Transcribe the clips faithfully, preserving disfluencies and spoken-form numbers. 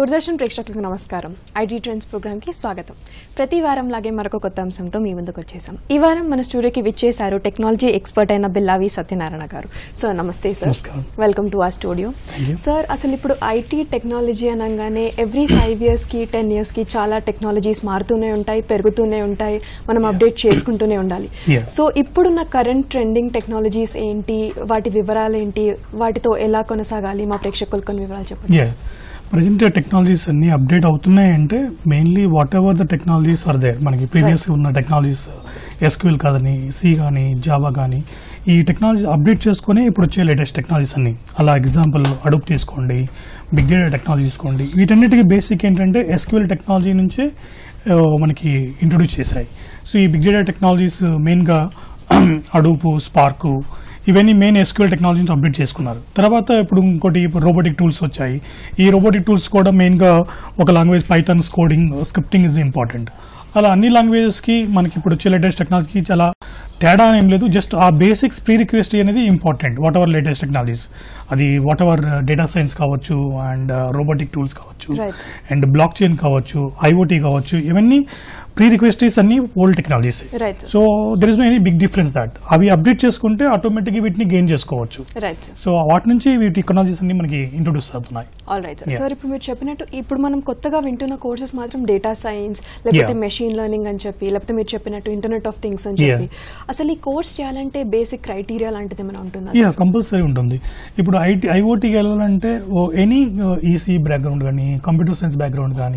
దూరదర్శన్ ప్రేక్షకులకు నమస్కారం. IT trends programme కి స్వాగతం. ప్రతి వారం లాగే మరొక కొత్త అంశంతో మీ ముందుకు వచ్చేసాం. ఈ వారం మన స్టూడియోకి విచ్చేశారు టెక్నాలజీ ఎక్స్పర్ట్ అయిన బిల్లావి సత్యనారాయణ గారు. సార్ నమస్తే sir. Welcome to our studio. Sir అసలు ఇప్పుడు ఐటీ టెక్నాలజీ అనగానే ఎవ్రీ ఫైవ్ ఇయర్స్ కి టెన్ ఇయర్స్ కి చాలా టెక్నాలజీస్ మారుతూనే ఉంటాయి, పెరుగుతూనే ఉంటాయి, మనం అప్డేట్ చేసుకుంటూనే ఉండాలి. సో ఇప్పుడున్న కరెంట్ ట్రెండింగ్ టెక్నాలజీస్ ఏంటి, వాటి వివరాలు ఏంటి, వాటితో ఎలా కొనసాగాలి, మా ప్రేక్షకులు కొన్ని వివరాలు చెప్పండి. ప్రజెంట్ టెక్నాలజీస్ అన్ని అప్డేట్ అవుతున్నాయి అంటే mainly whatever the technologies are there. మనకి ప్రీవియస్గా ఉన్న టెక్నాలజీస్ ఎస్క్యూఎల్ కాదని, సి కానీ, జావా కానీ, ఈ టెక్నాలజీ అప్డేట్ చేసుకుని ఇప్పుడు వచ్చే లేటెస్ట్ టెక్నాలజీస్ అన్ని. అలా ఎగ్జాంపుల్ అడోబ్ తీసుకోండి, బిగ్ డేటా టెక్నాలజీ తీసుకోండి. వీటన్నిటికీ బేసిక్ ఏంటంటే ఎస్క్యూఎల్ టెక్నాలజీ నుంచే మనకి ఇంట్రొడ్యూస్ చేశాయి. సో ఈ బిగ్ డేటా టెక్నాలజీస్ మెయిన్గా అడోబ్, స్పార్క్, ఇవన్నీ మెయిన్ ఎస్క్యూఎల్ టెక్నాలజీ నుంచి అప్డేట్ చేసుకున్నారు. తర్వాత ఇప్పుడు ఇంకోటి రోబోటిక్ టూల్స్ వచ్చాయి. ఈ రోబోటిక్ టూల్స్ కూడా మెయిన్గా ఒక language Python coding, scripting is important. అలా అన్ని లాంగ్వేజెస్కి మనకి ఇప్పుడు వచ్చే లేటెస్ట్ టెక్నాలజీకి చాలా తేడా ఏం లేదు. జస్ట్ ఆ బేసిక్స్ ప్రీ రిక్వెస్ట్ అనేది important. Whatever latest technologies, అది వాట్ ఎవర్ డేటా సైన్స్ కావచ్చు, అండ్ రోబోటిక్ టూల్స్ కావచ్చు, అండ్ బ్లాక్ చైన్ కావచ్చు, ఐఓటీ కావచ్చు, ఇవన్నీ ప్రీ రిక్వెస్టీస్ అన్ని old technologies. So there is no any big difference that. అవి update చేసుకుంటే ఆటోమేటిక్గా వీటిని గెయిన్ చేసుకోవచ్చు. సో వాటి నుంచి వీటి టెక్నాలజీస్ అన్ని మనకి ఇంట్రొడ్యూస్ అవుతున్నాయి. సార్ ఇప్పుడు మీరు చెప్పినట్టు ఇప్పుడు మనం కొత్తగా వింటున్న కోర్సెస్ మాత్రం డేటా సైన్స్, లేకపోతే మెషిన్ లెర్నింగ్ అని చెప్పి, లేకపోతే మీరు చెప్పినట్టు ఇంటర్నెట్ ఆఫ్ థింగ్స్ అని చెప్పి, అసలు ఈ కోర్స్ చేయాలంటే బేసిక్ క్రైటీరియా లాంటిది ఏమైనా ఉంటుందా? యా, కంపల్సరీ ఉంటుంది. ఇప్పుడు ఐటీ ఐఓటీకి వెళ్ళాలంటే ఎనీ ఈసీ బ్యాక్గ్రౌండ్ కానీ, కంప్యూటర్ సైన్స్ బ్యాక్గ్రౌండ్ కానీ,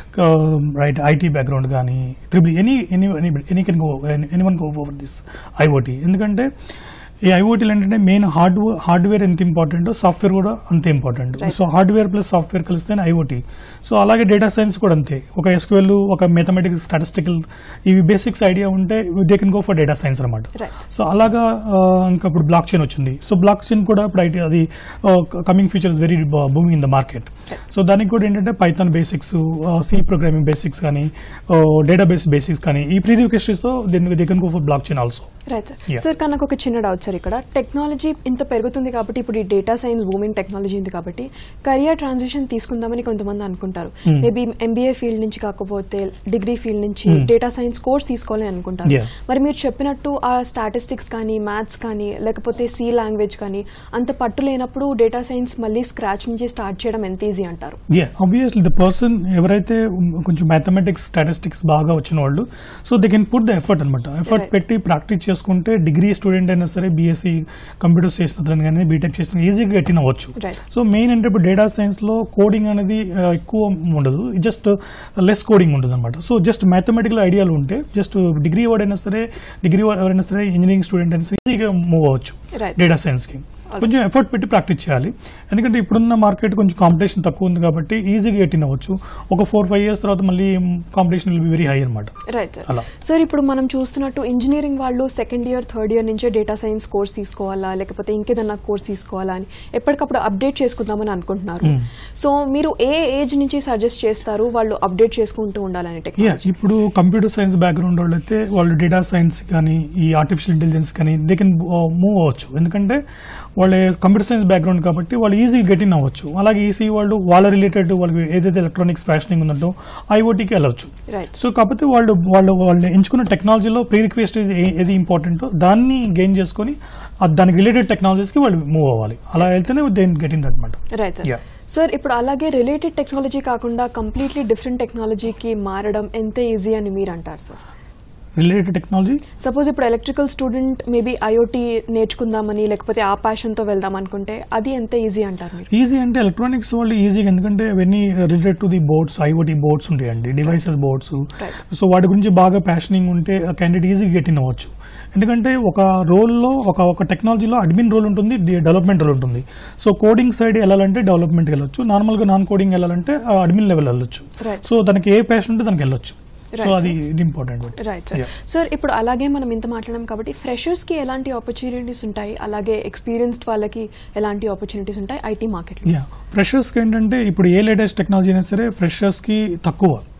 రైట్ ఐటీ బ్యాక్గ్రౌండ్ కానీ, triple any any any can go any one go over this IoT. ఎందుకంటే ఈ ఐఓటీలు ఏంటంటే మెయిన్ హార్డ్ హార్డ్వేర్ ఎంత ఇంపార్టెంట్, సాఫ్ట్వేర్ కూడా అంతే important. So hardware plus software కలిస్తే ఐఓటీ. సో అలాగే డేటా సైన్స్ కూడా అంతే. ఒక ఎస్క్యూఎల్, ఒక మ్యాథమెటిక్స్, స్టాటిస్టికల్, ఇవి బేసిక్స్ ఐడియా ఉంటే they can go for data science అనమాట. సో అలాగా ఇంకా ఇప్పుడు బ్లాక్ చైన్ వచ్చింది. సో బ్లాక్ చైన్ కూడా ఇప్పుడు ఐటీ అది coming future is very booming in the market. So దానికి కూడా ఏంటంటే Python basics, C programming basics కానీ, డేటాబేస్ బేసిక్స్ కానీ, ఈ ప్రీ రిక్వెస్ట్స్ తో they can go for blockchain also. Right sir. కానీ నాకు ఒక చిన్న డౌట్ సార్, ఇక్కడ టెక్నాలజీ ఇంత పెరుగుతుంది కాబట్టి, ఇప్పుడు ఈ డేటా సైన్స్ బూమింగ్ టెక్నాలజీ ఉంది కాబట్టి కెరియర్ ట్రాన్సిషన్ తీసుకుందామని కొంతమంది అనుకుంటారు. మేబీ ఎంబీఏ ఫీల్డ్ నుంచి కాకపోతే డిగ్రీ ఫీల్డ్ నుంచి డేటా సైన్స్ కోర్స్ తీసుకోవాలని అనుకుంటారు. మరి మీరు చెప్పినట్టు ఆ స్టాటిస్టిక్స్ కానీ, మ్యాథ్స్ కానీ, లేకపోతే సి లాంగ్వేజ్ కానీ అంత పట్టు లేనప్పుడు డేటా సైన్స్ మళ్ళీ స్క్రాచ్ నుంచి స్టార్ట్ చేయడం ఎంత ఈజీ అంటారు? ఆబ్వియస్లీ ద పర్సన్ ఎవరైతే కొంచెం మ్యాథమెటిక్స్, స్టాటిస్టిక్స్ బాగా వచ్చిన వాళ్ళు, so they can put the effort అనమాట. ఎఫర్ట్ పెట్టి ప్రాక్టీస్ చేసుకుంటే డిగ్రీ స్టూడెంట్ అయినా సరే, బీఎస్సీ కంప్యూటర్స్ చేసిన కానీ, బీటెక్ చేసిన ఈజీగా గెట్ అవ్వచ్చు. సో మెయిన్ అంటే ఇప్పుడు డేటా సైన్స్ లో కోడింగ్ అనేది ఎక్కువ ఉండదు, జస్ట్ లెస్ కోడింగ్ ఉంటుంది అనమాట. సో జస్ట్ మ్యాథమెటికల్ ఐడియాలు ఉంటే జస్ట్ డిగ్రీ వాడైనా సరే, డిగ్రీ ఎవరైనా సరే, ఇంజనీరింగ్ స్టూడెంట్ అయినా సరే ఈజీగా మూవ్ అవ్వచ్చు డేటా సైన్స్ కి. కొంచెం ఎఫర్ట్ పెట్టి ప్రాక్టీస్ చేయాలి. ఎందుకంటే ఇప్పుడున్న మార్కెట్ కొంచెం కాంపిటీషన్ తక్కువ ఉంది కాబట్టి ఈజీగా గెట్ ఇన్ అవ్వచ్చు. ఒక ఫోర్ ఫైవ్ ఇయర్స్ తర్వాత మళ్ళీ competition will be very high అనమాట. Right sir. ఇప్పుడు మనం చూస్తున్నట్టు ఇంజనీరింగ్ వాళ్ళు సెకండ్ ఇయర్, థర్డ్ ఇయర్ నుంచే డేటా సైన్స్ కోర్స్ తీసుకోవాలా, లేకపోతే ఇంకేదన్నా కోర్స్ తీసుకోవాలా అని ఎప్పటికప్పుడు అప్డేట్ చేసుకుందామని అనుకుంటున్నారు. సో మీరు ఏ ఏజ్ నుంచి సజెస్ట్ చేస్తారు వాళ్ళు అప్డేట్ చేసుకుంటూ ఉండాలని? ఇప్పుడు కంప్యూటర్ సైన్స్ బ్యాక్గ్రౌండ్ వాళ్ళు అయితే వాళ్ళు డేటా సైన్స్ కానీ, ఈ ఆర్టిఫిషియల్ ఇంటెలిజెన్స్ కానీ దే కెన్ మూవ్ అవ్వచ్చు. ఎందుకంటే వాళ్ళ కంప్యూటర్ సైన్స్ బ్యాక్గ్రౌండ్ కాబట్టి వాళ్ళు ఈజీగా గెట్ ఇన్ అవ్వచ్చు. అలాగే ఈసీ వాళ్ళు వాళ్ళ రిలేటెడ్ వాళ్ళకి ఏదైతే ఎలక్ట్రానిక్స్ ఫ్యాషనింగ్ ఉందంటో ఐఓటీకి వెళ్ళవచ్చు. సో కాకపోతే వాళ్ళు వాళ్ళు వాళ్ళు ఎంచుకున్న టెక్నాలజీలో ప్రీ రిక్వెస్ట్ ఏది ఇంపార్టెంటో దాన్ని గెయిన్ చేసుకుని దానికి రిలేటెడ్ టెక్నాలజీస్కి వాళ్ళు మూవ్ అవ్వాలి. అలా వెళ్తేనే దే గెట్ ఇన్ అనమాట. Right sir. ఇప్పుడు అలాగే రిలేటెడ్ టెక్నాలజీ కాకుండా కంప్లీట్లీ డిఫరెంట్ టెక్నాలజీకి మారడం ఎంత ఈజీ అని మీరు అంటారు సార్? రిలేటెడ్ టెక్నాలజీ సపోజ్ ఇప్పుడు ఎలక్ట్రికల్ స్టూడెంట్ మేబీ ఐఓటీ నేర్చుకుందామని, లేకపోతే ఆ ప్యాషన్ తో వెళ్దాం అనుకుంటే అది ఎంత ఈజీ అంటారు? ఈజీ అంటే ఎలక్ట్రానిక్స్ వాళ్ళు ఈజీగా, ఎందుకంటే అవన్నీ related to the boards, IoT boards ఉంటాయండి, డివైసెస్ బోర్డ్స్. సో వాటి గురించి బాగా ప్యాషనింగ్ ఉంటే క్యాండిడేట్ ఈజీగా గెట్ ఇన్ అవ్వచ్చు. ఎందుకంటే ఒక రోల్లో ఒక ఒక టెక్నాలజీలో అడ్మిన్ రోల్ ఉంటుంది, డెవలప్మెంట్ రోల్ ఉంటుంది. సో కోడింగ్ సైడ్ వెళ్ళాలంటే డెవలప్మెంట్ వెళ్ళొచ్చు, నార్మల్గా నాన్ కోడింగ్ వెళ్ళాలంటే అడ్మిన్ లెవెల్ వెళ్ళొచ్చు. సో దానికి ఏ ప్యాషన్ ఉంటే దానికి వెళ్ళొచ్చు. సో అది ఇంపార్టెంట్. Right sir. సార్ ఇప్పుడు అలాగే మనం ఇంత మాట్లాడాం కాబట్టి ఫ్రెషర్స్ కి ఎలాంటి ఆపర్చునిటీస్ ఉంటాయి, అలాగే ఎక్స్పీరియన్స్డ్ వాళ్ళకి ఎలాంటి ఆపర్చునిటీస్ ఉంటాయి ఐటీ మార్కెట్ లో? ఫ్రెషర్స్ కి ఏంటంటే ఇప్పుడు ఏ లేటెస్ట్ టెక్నాలజీ అయినా సరే ఫ్రెషర్స్ కి తక్కువ.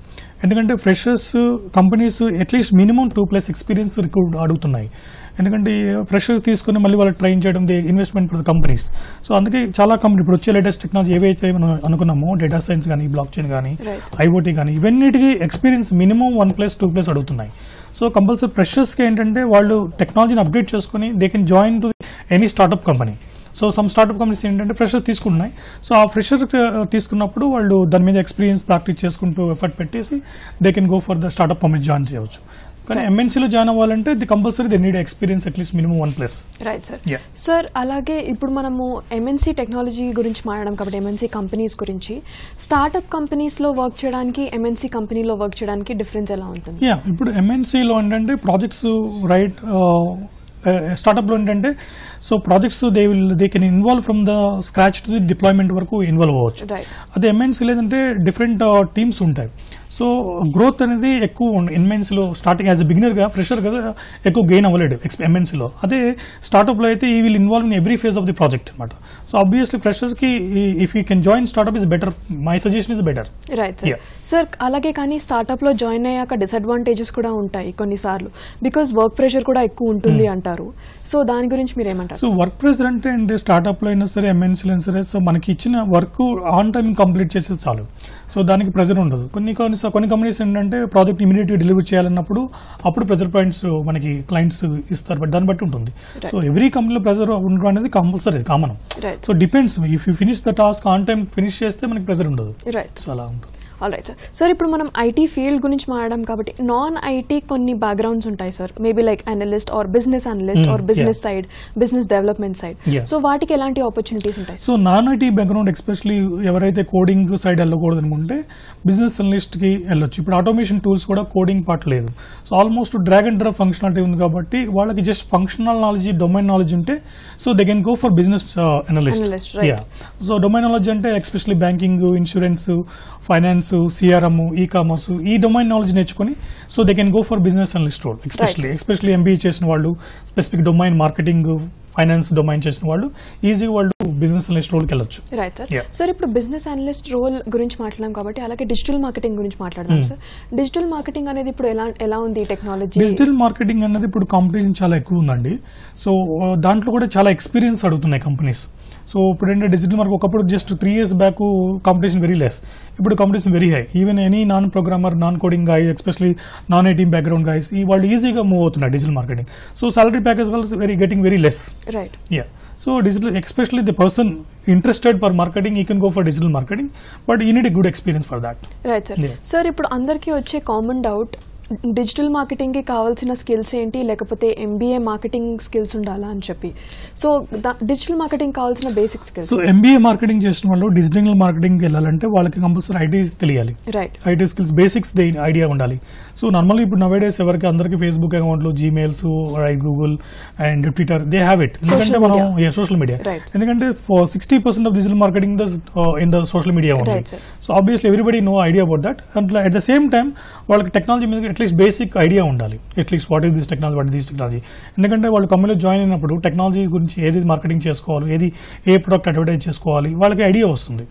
ఎందుకంటే freshers companies at least minimum two plus experience recruit అడుగుతున్నాయి. ఎందుకంటే ఫ్రెషర్స్ తీసుకుని మళ్ళీ వాళ్ళు ట్రైన్ చేయడం the investment for the companies. So అందుకే చాలా కంపెనీ ఇప్పుడు వచ్చే లేటెస్ట్ టెక్నాలజీ ఏవైతే మనం అనుకున్నామో డేటా సైన్స్ కానీ, బ్లాక్ చైన్ కానీ, ఐఓటీ కానీ, ఇవన్నిటికీ experience minimum one plus two plus అడుగుతున్నాయి. సో కంపల్సరీ ఫ్రెషర్స్కి ఏంటంటే వాళ్ళు టెక్నాలజీని అప్డేట్ చేసుకుని they can join to any startup company. So some startup companies ఏంటంటే ఫ్రెషర్స్ తీసుకుంటున్నాయి. సో ఆ ఫ్రెషర్ తీసుకున్నప్పుడు వాళ్ళు దాని మీద ఎక్స్పీరియన్స్ ప్రాక్టీస్ చేసుకుంటూ ఎఫర్ట్ పెట్టేసి they can go for the startup company join చేయవచ్చు. కానీ ఎంఎన్సీలో జాయిన్ అవ్వాలంటే the compulsory they need experience at least minimum one plus. Right sir. Sir అలాగే ఇప్పుడు మనము ఎంఎన్సీ టెక్నాలజీ గురించి మాట్లాడడం కాబట్టి ఎంఎన్సీ కంపెనీస్ గురించి, స్టార్ట్అప్ కంపెనీస్లో వర్క్ చేయడానికి ఎంఎన్సీ కంపెనీలో వర్క్ చేయడానికి డిఫరెన్స్ ఎలా ఉంటుంది? యా, ఇప్పుడు ఎంఎన్సీలో ఏంటంటే ప్రాజెక్ట్స్ రైట్ స్టార్ట్అప్లో ఏంటంటే so projects they will they can involve from the scratch to the deployment వరకు ఇన్వాల్వ్ అవ్వచ్చు. అదే ఎంఎన్సీ లేదంటే డిఫరెంట్ టీమ్స్ ఉంటాయి. సో గ్రోత్ అనేది ఎక్కువ ఎంఎన్సీలో స్టార్టింగ్ యాజ్ ఎ బిగినర్గా ఫ్రెషర్ కదా ఎక్కువ గెయిన్ అవ్వలేడు ఎంఎన్సీలో. అదే స్టార్ట్అప్లో అయితే ఈ will involve in every phase of the project అనమాట. సో ఆబ్వియస్లీ ఫ్రెషర్స్కి if you can join startup is better, my suggestion is better. Right sir. Sir అలాగే కానీ స్టార్ట్అప్లో జాయిన్ అయ్యాక డిసడ్వాంటేజెస్ కూడా ఉంటాయి కొన్నిసార్లు, బికాస్ వర్క్ ప్రెషర్ కూడా ఎక్కువ ఉంటుంది అంటారు. సో దాని గురించి మీరు ఏమంటారు? సో వర్క్ ప్రెషర్ అంటే అంటే స్టార్ట్అప్లో అయినా సరే ఎంఎన్సీలో అయినా సరే సో మనకి ఇచ్చిన వర్క్ ఆన్ టైం కంప్లీట్ చేసేది చాలు. సో దానికి ప్రెజర్ ఉండదు. కొన్ని కొన్ని కొన్ని కంపెనీస్ ఏంటంటే ప్రాజెక్ట్ ఇమీడియట్గా డెలివరీ చేయాలన్నప్పుడు అప్పుడు ప్రెజర్ పాయింట్స్ మనకి క్లయింట్స్ ఇస్తారు, బట్ దాన్ని బట్టి ఉంటుంది. సో ఎవ్రీ కంపెనీలో ప్రెజర్ ఉండడం అనేది compulsory common. So depends, if you finish the task on time finish చేస్తే మనకి ప్రెజర్ ఉండదు. సో అలా ఉంటుంది. All right sir. సార్ ఇప్పుడు మనం ఐటీ ఫీల్డ్ గురించి మాట్లాడడం కాబట్టి నాన్ ఐటీ కొన్ని బ్యాక్గ్రౌండ్స్ ఉంటాయి sir, maybe like analyst or business analyst or business side, business development side. So వాటికి ఎలాంటి ఆపర్చునిటీస్ ఉంటాయి? So non IT background especially ఎవరైతే కోడింగ్ సైడ్ వెళ్ళకూడదు అనుకుంటే బిజినెస్ అనలిస్ట్ కి వెళ్ళొచ్చు. ఇప్పుడు ఆటోమేషన్ టూల్స్ కూడా కోడింగ్ పార్ట్ లేదు. So almost drag and drop functionality ఉంది కాబట్టి వాళ్ళకి just functional knowledge, domain knowledge ఉంటే so they can go for business analyst. So domain knowledge అంటే especially banking, insurance, finance, CRM, e-commerce, ఈ domain knowledge నేర్చుకుని so they can go for business analyst role. Especially especially MBA చేసిన వాళ్ళు, specific domain marketing, finance domain చేసిన వాళ్ళు ఈజీగా వాళ్ళు business analyst రోల్కి వెళ్ళొచ్చు. Right sir. సార్ ఇప్పుడు బిజినెస్ అనలిస్ట్ రోల్ గురించి మాట్లాడడం కాబట్టి అలాగే డిజిటల్ మార్కెటింగ్ గురించి మాట్లాడదాం సార్. డిజిటల్ మార్కెటింగ్ అనేది ఇప్పుడు ఎలా ఎలా ఉంది టెక్నాలజీ? డిజిటల్ మార్కెటింగ్ అనేది ఇప్పుడు కాంపిటీషన్ చాలా ఎక్కువ ఉందండి. సో దాంట్లో కూడా చాలా ఎక్స్పీరియన్స్ అడుగుతున్నాయి కంపెనీస్. సో ఇప్పుడు ఏంటంటే డిజిటల్ మార్కెట్ ఒకప్పుడు just three years back competition very less, ఇప్పుడు competition very high. Even any non programmer, non coding guy, especially non IT background guys, ఈ వాళ్ళు ఈజీగా మూవ్ అవుతున్నారు digital marketing. So salary package వాళ్ళు very getting very less. Right. Yeah. So digital especially the person interested for marketing you can go for digital marketing, but you need a good experience for that. Right sir. Sir ఇప్పుడు అందరికీ వచ్చే common doubt, digital marketing కి కావాల్సిన skills ఏంటి, లేకపోతే MBA marketing skills ఉండాలా అని చెప్పి. సో డిజిటల్ మార్కెటింగ్ కావాల్సిన basic skills. So MBA marketing చేసిన వాళ్ళు డిజిటల్ మార్కెటింగ్ వెళ్ళాలంటే వాళ్ళకి కంపల్సరీ ఐటీ తెలియాలి. Right. IT skills basics idea ఉండాలి. సో నార్మల్లీ ఇప్పుడు నవేడేస్ ఎవరికి అందరికి ఫేస్బుక్ అకౌంట్లు, Gmails, Google and Twitter they have it. ఎందుకంటే మనం సోషల్ మీడియా, ఎందుకంటే sixty percent of digital marketing in the social media ఉంది. So obviously everybody no idea about that. And at the same time వాళ్ళకి technology మీద at least basic idea ఉండాలి. At least what is this technology, what is this technology. ఎందుకంటే వాళ్ళు కంపెనీలో join అయినప్పుడు technology గురించి ఏది మార్కెటింగ్ చేసుకోవాలి, ఏది ఏ ప్రొడక్ట్ అడ్వర్టైజ్ చేసుకోవాలి, వాళ్ళకి ఐడియా వస్తుంది.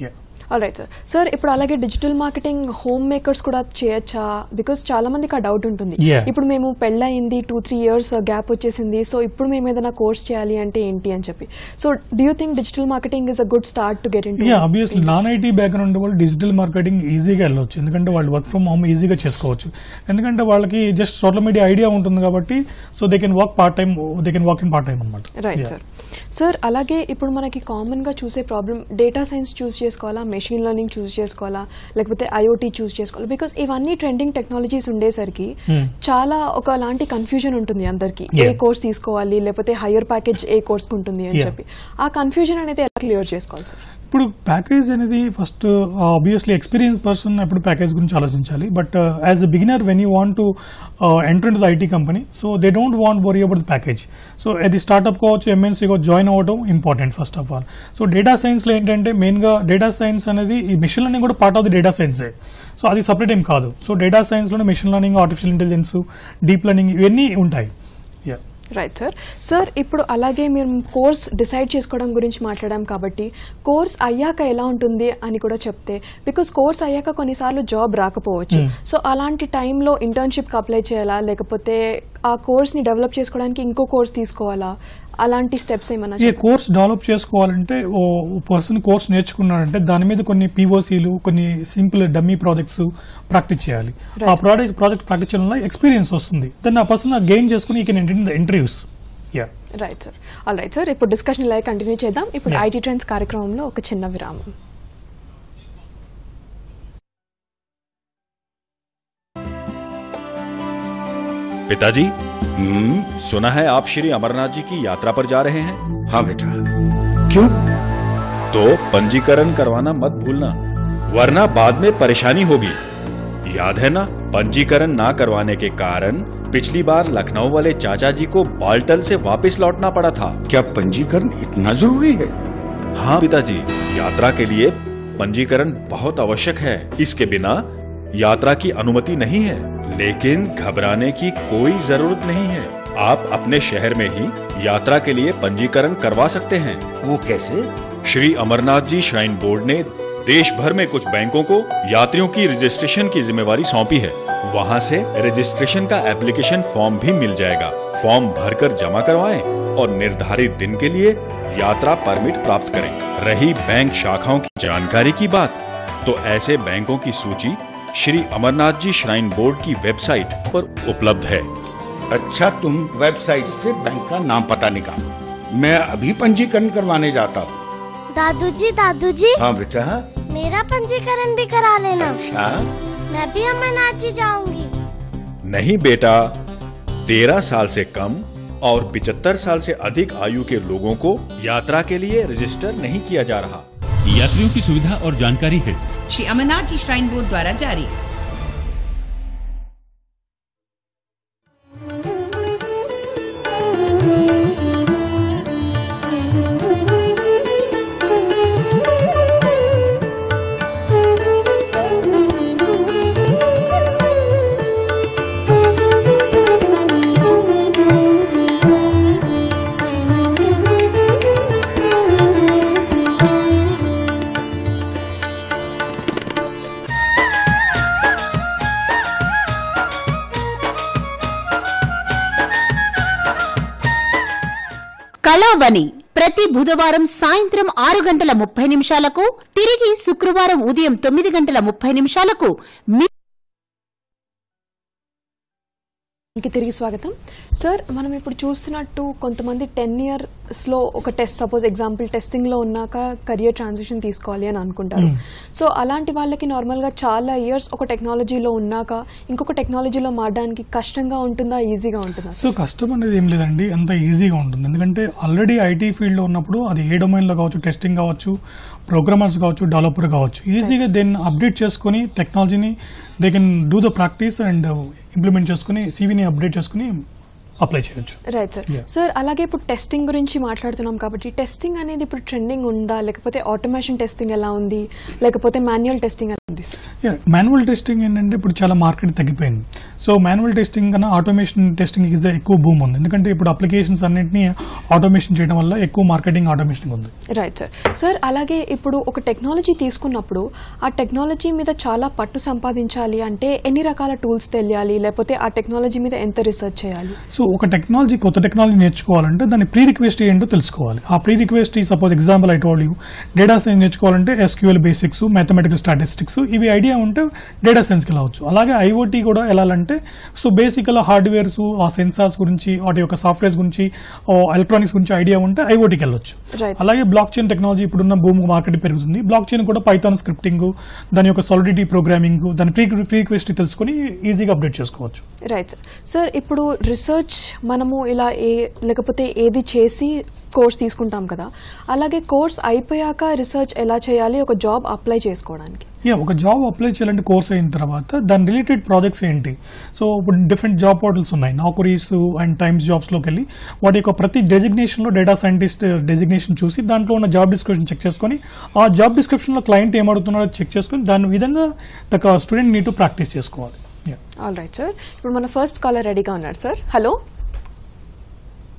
All right sir. సార్ ఇప్పుడు అలాగే డిజిటల్ మార్కెటింగ్ హోమ్ మేకర్స్ కూడా చేయొచ్చా? బికాస్ చాలా మందికి ఆ డౌట్ ఉంటుంది. ఇప్పుడు మేము పెళ్ళయింది, టూ త్రీ ఇయర్స్ గ్యాప్ వచ్చేసింది, సో ఇప్పుడు మేము ఏదైనా కోర్స్ చేయాలి అంటే ఏంటి అని చెప్పి. So do you think digital marketing is a good start to get into? Yeah, obviously non IT background వాళ్ళు డిజిటల్ మార్కెటింగ్ ఈజీగా వెళ్ళవచ్చు. ఎందుకంటే వాళ్ళు వర్క్ ఫ్రమ్ హోమ్ ఈజీగా చేసుకోవచ్చు. ఎందుకంటే వాళ్ళకి జస్ట్ సోషల్ మీడియా ఐడియా ఉంటుంది కాబట్టి so they can work part time, they can work in part time అనమాట. Right sir. సార్ అలాగే ఇప్పుడు మనకి కామన్ గా చూసే ప్రాబ్లం, డేటా సైన్స్ చూస్ చేసుకోవాలా, మెషిన్ లెర్నింగ్ చూస్ చేసుకోవాలా, లేకపోతే ఐఓటీ చూస్ చేసుకోవాలా? బికాస్ ఇవన్నీ ట్రెండింగ్ టెక్నాలజీస్ ఉండేసరికి చాలా ఒకలాంటి కన్ఫ్యూజన్ ఉంటుంది అందరికి, ఏ కోర్స్ తీసుకోవాలి, లేకపోతే హైయర్ ప్యాకేజ్ ఏ కోర్స్ ఉంటుంది అని చెప్పి. ఆ కన్ఫ్యూజన్ అనేది ఎలా క్లియర్ చేసుకోవాలి సార్? ఇప్పుడు ప్యాకేజ్ అనేది ఫస్ట్ ఆబ్వియస్లీ ఎక్స్పీరియన్స్ పర్సన్ ఎప్పుడు ప్యాకేజ్ గురించి ఆలోచించాలి. But as a beginner when you want to enter in to the IT company, so they don't want worry about the package. So అది startup కావచ్చు, MNC కావచ్చు, join అవ్వడం important first of all. So data సైన్స్లో ఏంటంటే మెయిన్గా data science అనేది ఈ machine learning కూడా పార్ట్ ఆఫ్ ది డేటా సైన్సే. సో అది సపరేట్ ఏం కాదు. So data సైన్స్లోనే machine learning, artificial intelligence, deep learning ఇవన్నీ ఉంటాయి. యా. Right sir. సార్ ఇప్పుడు అలాగే మేము కోర్స్ డిసైడ్ చేసుకోవడం గురించి మాట్లాడాం కాబట్టి కోర్స్ అయ్యాక ఎలా ఉంటుంది అని కూడా చెప్తే, బికాస్ కోర్స్ అయ్యాక కొన్నిసార్లు జాబ్ రాకపోవచ్చు. సో అలాంటి టైంలో ఇంటర్న్షిప్కి అప్లై చేయాలా, లేకపోతే ఆ కోర్స్ని డెవలప్ చేసుకోవడానికి ఇంకో కోర్స్ తీసుకోవాలా, అలాంటి స్టెప్స్ ఏమన్నా? ఈ కోర్స్ డెవలప్ చేసుకోవాలంటే ఓ పర్సన్ కోర్స్ నేర్చుకున్నాడంటే దాని మీద కొన్ని పీఓసీలు, కొన్ని సింపుల్ డమ్మీ ప్రాజెక్ట్స్ ప్రాక్టీస్ చేయాలి. ఆ ప్రాజెక్ట్ ప్రాజెక్ట్ ప్రాక్టీస్ చేయడం వల్ల ఎక్స్పీరియన్స్ వస్తుంది. దాన్ని ఆ పర్సన్ గెయిన్ చేసుకుని ఈ can enter in the interviews. Yeah right sir. All right sir, ఇప్పుడు డిస్కషన్ ఇలా కంటిన్యూ చేద్దాం. ఇప్పుడు ఐటీ ట్రెండ్స్ కార్యక్రమంలో ఒక చిన్న విరామం. पिताजी, सुना है आप श्री अमरनाथ जी की यात्रा पर जा रहे हैं? हाँ बेटा। क्यों? तो पंजीकरण करवाना मत भूलना, वरना बाद में परेशानी होगी। याद है ना, पंजीकरण ना करवाने के कारण पिछली बार लखनऊ वाले चाचा जी को बालटल से वापस लौटना पड़ा था। क्या पंजीकरण इतना जरूरी है? हाँ पिताजी, यात्रा के लिए पंजीकरण बहुत आवश्यक है। इसके बिना यात्रा की अनुमति नहीं है। लेकिन घबराने की कोई जरूरत नहीं है। आप अपने शहर में ही यात्रा के लिए पंजीकरण करवा सकते हैं। वो कैसे? श्री अमरनाथ जी श्राइन बोर्ड ने देश भर में कुछ बैंकों को यात्रियों की रजिस्ट्रेशन की जिम्मेवारी सौंपी है। वहाँ से रजिस्ट्रेशन का एप्लीकेशन फॉर्म भी मिल जाएगा। फॉर्म भरकर जमा करवाएं और निर्धारित दिन के लिए यात्रा परमिट प्राप्त करें। रही बैंक शाखाओं की जानकारी की बात, तो ऐसे बैंकों की सूची श्री अमरनाथ जी श्राइन बोर्ड की वेबसाइट पर उपलब्ध है। अच्छा, तुम वेबसाइट से बैंक का नाम पता निकाल, मैं अभी पंजीकरण करवाने जाता हूँ। दादू जी दादू जी। हाँ बेटा। मेरा पंजीकरण भी करा लेना। अच्छा। मैं भी अमरनाथ जी जाऊंगी। नहीं बेटा, तेरह साल से कम और पिचहत्तर साल से अधिक आयु के लोगों को यात्रा के लिए रजिस्टर नहीं किया जा रहा। यात्रियों की सुविधा और जानकारी है श्री अमरनाथ जी श्राइन बोर्ड द्वारा जारी। కళావని ప్రతి బుధవారం సాయంత్రం ఆరు గంటల ముప్పై నిమిషాలకు, తిరిగి శుక్రవారం ఉదయం తొమ్మిది గంటల ముప్పై నిమిషాలకు తిరిగి స్వాగతం. సార్, మనం ఇప్పుడు చూస్తున్నట్టు కొంతమంది టెన్ ఇయర్స్ లో ఒక టెస్ట్, సపోజ్ ఎగ్జాంపుల్ టెస్టింగ్ లో ఉన్నాక కెరియర్ ట్రాన్సిషన్ తీసుకోవాలి అని అనుకుంటారు. సో అలాంటి వాళ్ళకి నార్మల్ గా చాలా ఇయర్స్ ఒక టెక్నాలజీలో ఉన్నాక ఇంకొక టెక్నాలజీలో మారడానికి కష్టంగా ఉంటుందా, ఈజీగా ఉంటుందా? సో కష్టం అనేది ఏం లేదండి, అంత ఈజీగా ఉంటుంది. ఎందుకంటే ఆల్రెడీ ఐటీ ఫీల్డ్ లో ఉన్నప్పుడు అది ఏ డొమైన్ లో కావచ్చు, టెస్టింగ్ కావచ్చు, ప్రోగ్రామర్స్ కావచ్చు, డెవలపర్ కావచ్చు, ఈజీగా దీన్ని అప్డేట్ చేసుకుని టెక్నాలజీని they can do the practice and implement చేసుకుని సీవీని అప్డేట్ చేసుకుని అప్లై చేయొచ్చు. Right sir. సార్, అలాగే ఇప్పుడు టెస్టింగ్ గురించి మాట్లాడుతున్నాం కాబట్టి టెస్టింగ్ అనేది ఇప్పుడు ట్రెండింగ్ ఉందా, లేకపోతే ఆటోమేషన్ టెస్టింగ్ ఎలా ఉంది, లేకపోతే మాన్యువల్ టెస్టింగ్ ఎలా ఉంది? మాన్యువల్ టెస్టింగ్ ఏంటంటే ఇప్పుడు చాలా మార్కెట్ తగ్గిపోయింది. సో మాన్యువల్ టెస్టింగ్ కన్నా ఆటోమేషన్ టెస్టింగ్ ఇస్ ఎక్కువ భూమి ఉంది. ఎందుకంటే ఇప్పుడు అప్లికేషన్స్ అన్నింటినీ ఆటోమేషన్ చేయడం వల్ల ఎక్కువ మార్కెటింగ్ ఆటోమేషన్ ఉంది. Right sir. సార్, అలాగే ఇప్పుడు ఒక టెక్నాలజీ తీసుకున్నప్పుడు ఆ టెక్నాలజీ మీద చాలా పట్టు సంపాదించాలి అంటే ఎన్ని రకాల టూల్స్ తెలియాలి, లేకపోతే ఆ టెక్నాలజీ మీద ఎంత రీసెర్చ్ చేయాలి? సో ఒక టెక్నాలజీ, కొత్త టెక్నాలజీ నేర్చుకోవాలంటే దాని ప్రీ రిక్వెస్ట్ ఏంటో తెలుసుకోవాలి. ఆ pre request suppose example I told you, data science నేర్చుకోవాలంటే ఎస్క్యూఎల్ బేసిక్స్, మ్యాథమెటికల్ స్టాటిస్టిక్స్, ఇవి ఐడియా ఉంటే డేటా సైన్స్కి వెళ్ళవచ్చు. అలాగే ఐఓటీ కూడా వెళ్ళాలంటే సో బేసికల్ హార్డ్వేర్స్, ఆ సెన్సార్స్ గురించి, వాటి యొక్క సాఫ్ట్వేర్స్ గురించి, ఎలక్ట్రానిక్స్ గురించి ఐడియా ఉంటే ఐఓటీకి వెళ్ళొచ్చు. అలాగే బ్లాక్ చైన్ టెక్నాలజీ ఇప్పుడున్న భూమి మార్కెట్ పెరుగుతుంది. బ్లాక్ చైన్ కూడా పైథాన్ స్క్రిప్టింగ్, దాని యొక్క సాలిడిటీ ప్రోగ్రామింగ్, దాని ప్రీ ప్రీ రిక్వెస్ట్ తెలుసుకుని ఈజీగా అప్డేట్ చేసుకోవచ్చు. Right sir. సార్, ఇప్పుడు రీసెర్చ్ మనము ఇలా ఏ లేకపోతే ఏది చేసి కోర్స్ తీసుకుంటాం కదా, అలాగే కోర్స్ అయిపోయాక రీసెర్చ్ ఎలా చేయాలి ఒక జాబ్ అప్లై చేసుకోవడానికి? యా, ఒక జాబ్ అప్లై చేయాలంటే కోర్స్ అయిన తర్వాత దాని రిలేటెడ్ ప్రాజెక్ట్స్ ఏంటి, సో ఇప్పుడు డిఫరెంట్ జాబ్ పోర్టల్స్ ఉన్నాయి, నౌకరీస్ అండ్ టైమ్స్ జాబ్స్లోకి వెళ్ళి వాటి యొక్క ప్రతి డెసిగ్నేషన్లో డేటా సైంటిస్ట్ డెసిగ్నేషన్ చూసి దాంట్లో ఉన్న జాబ్ డిస్క్రిప్షన్ చెక్ చేసుకొని ఆ జాబ్ డిస్క్రిప్షన్లో క్లయింట్ ఏమడుతున్నాడో చెక్ చేసుకుని దాని విధంగా the student need to practice చేసుకోవాలి. All right sir. ఇప్పుడు మన ఫస్ట్ కాలర్ రెడీగా ఉన్నాడు సార్. హలో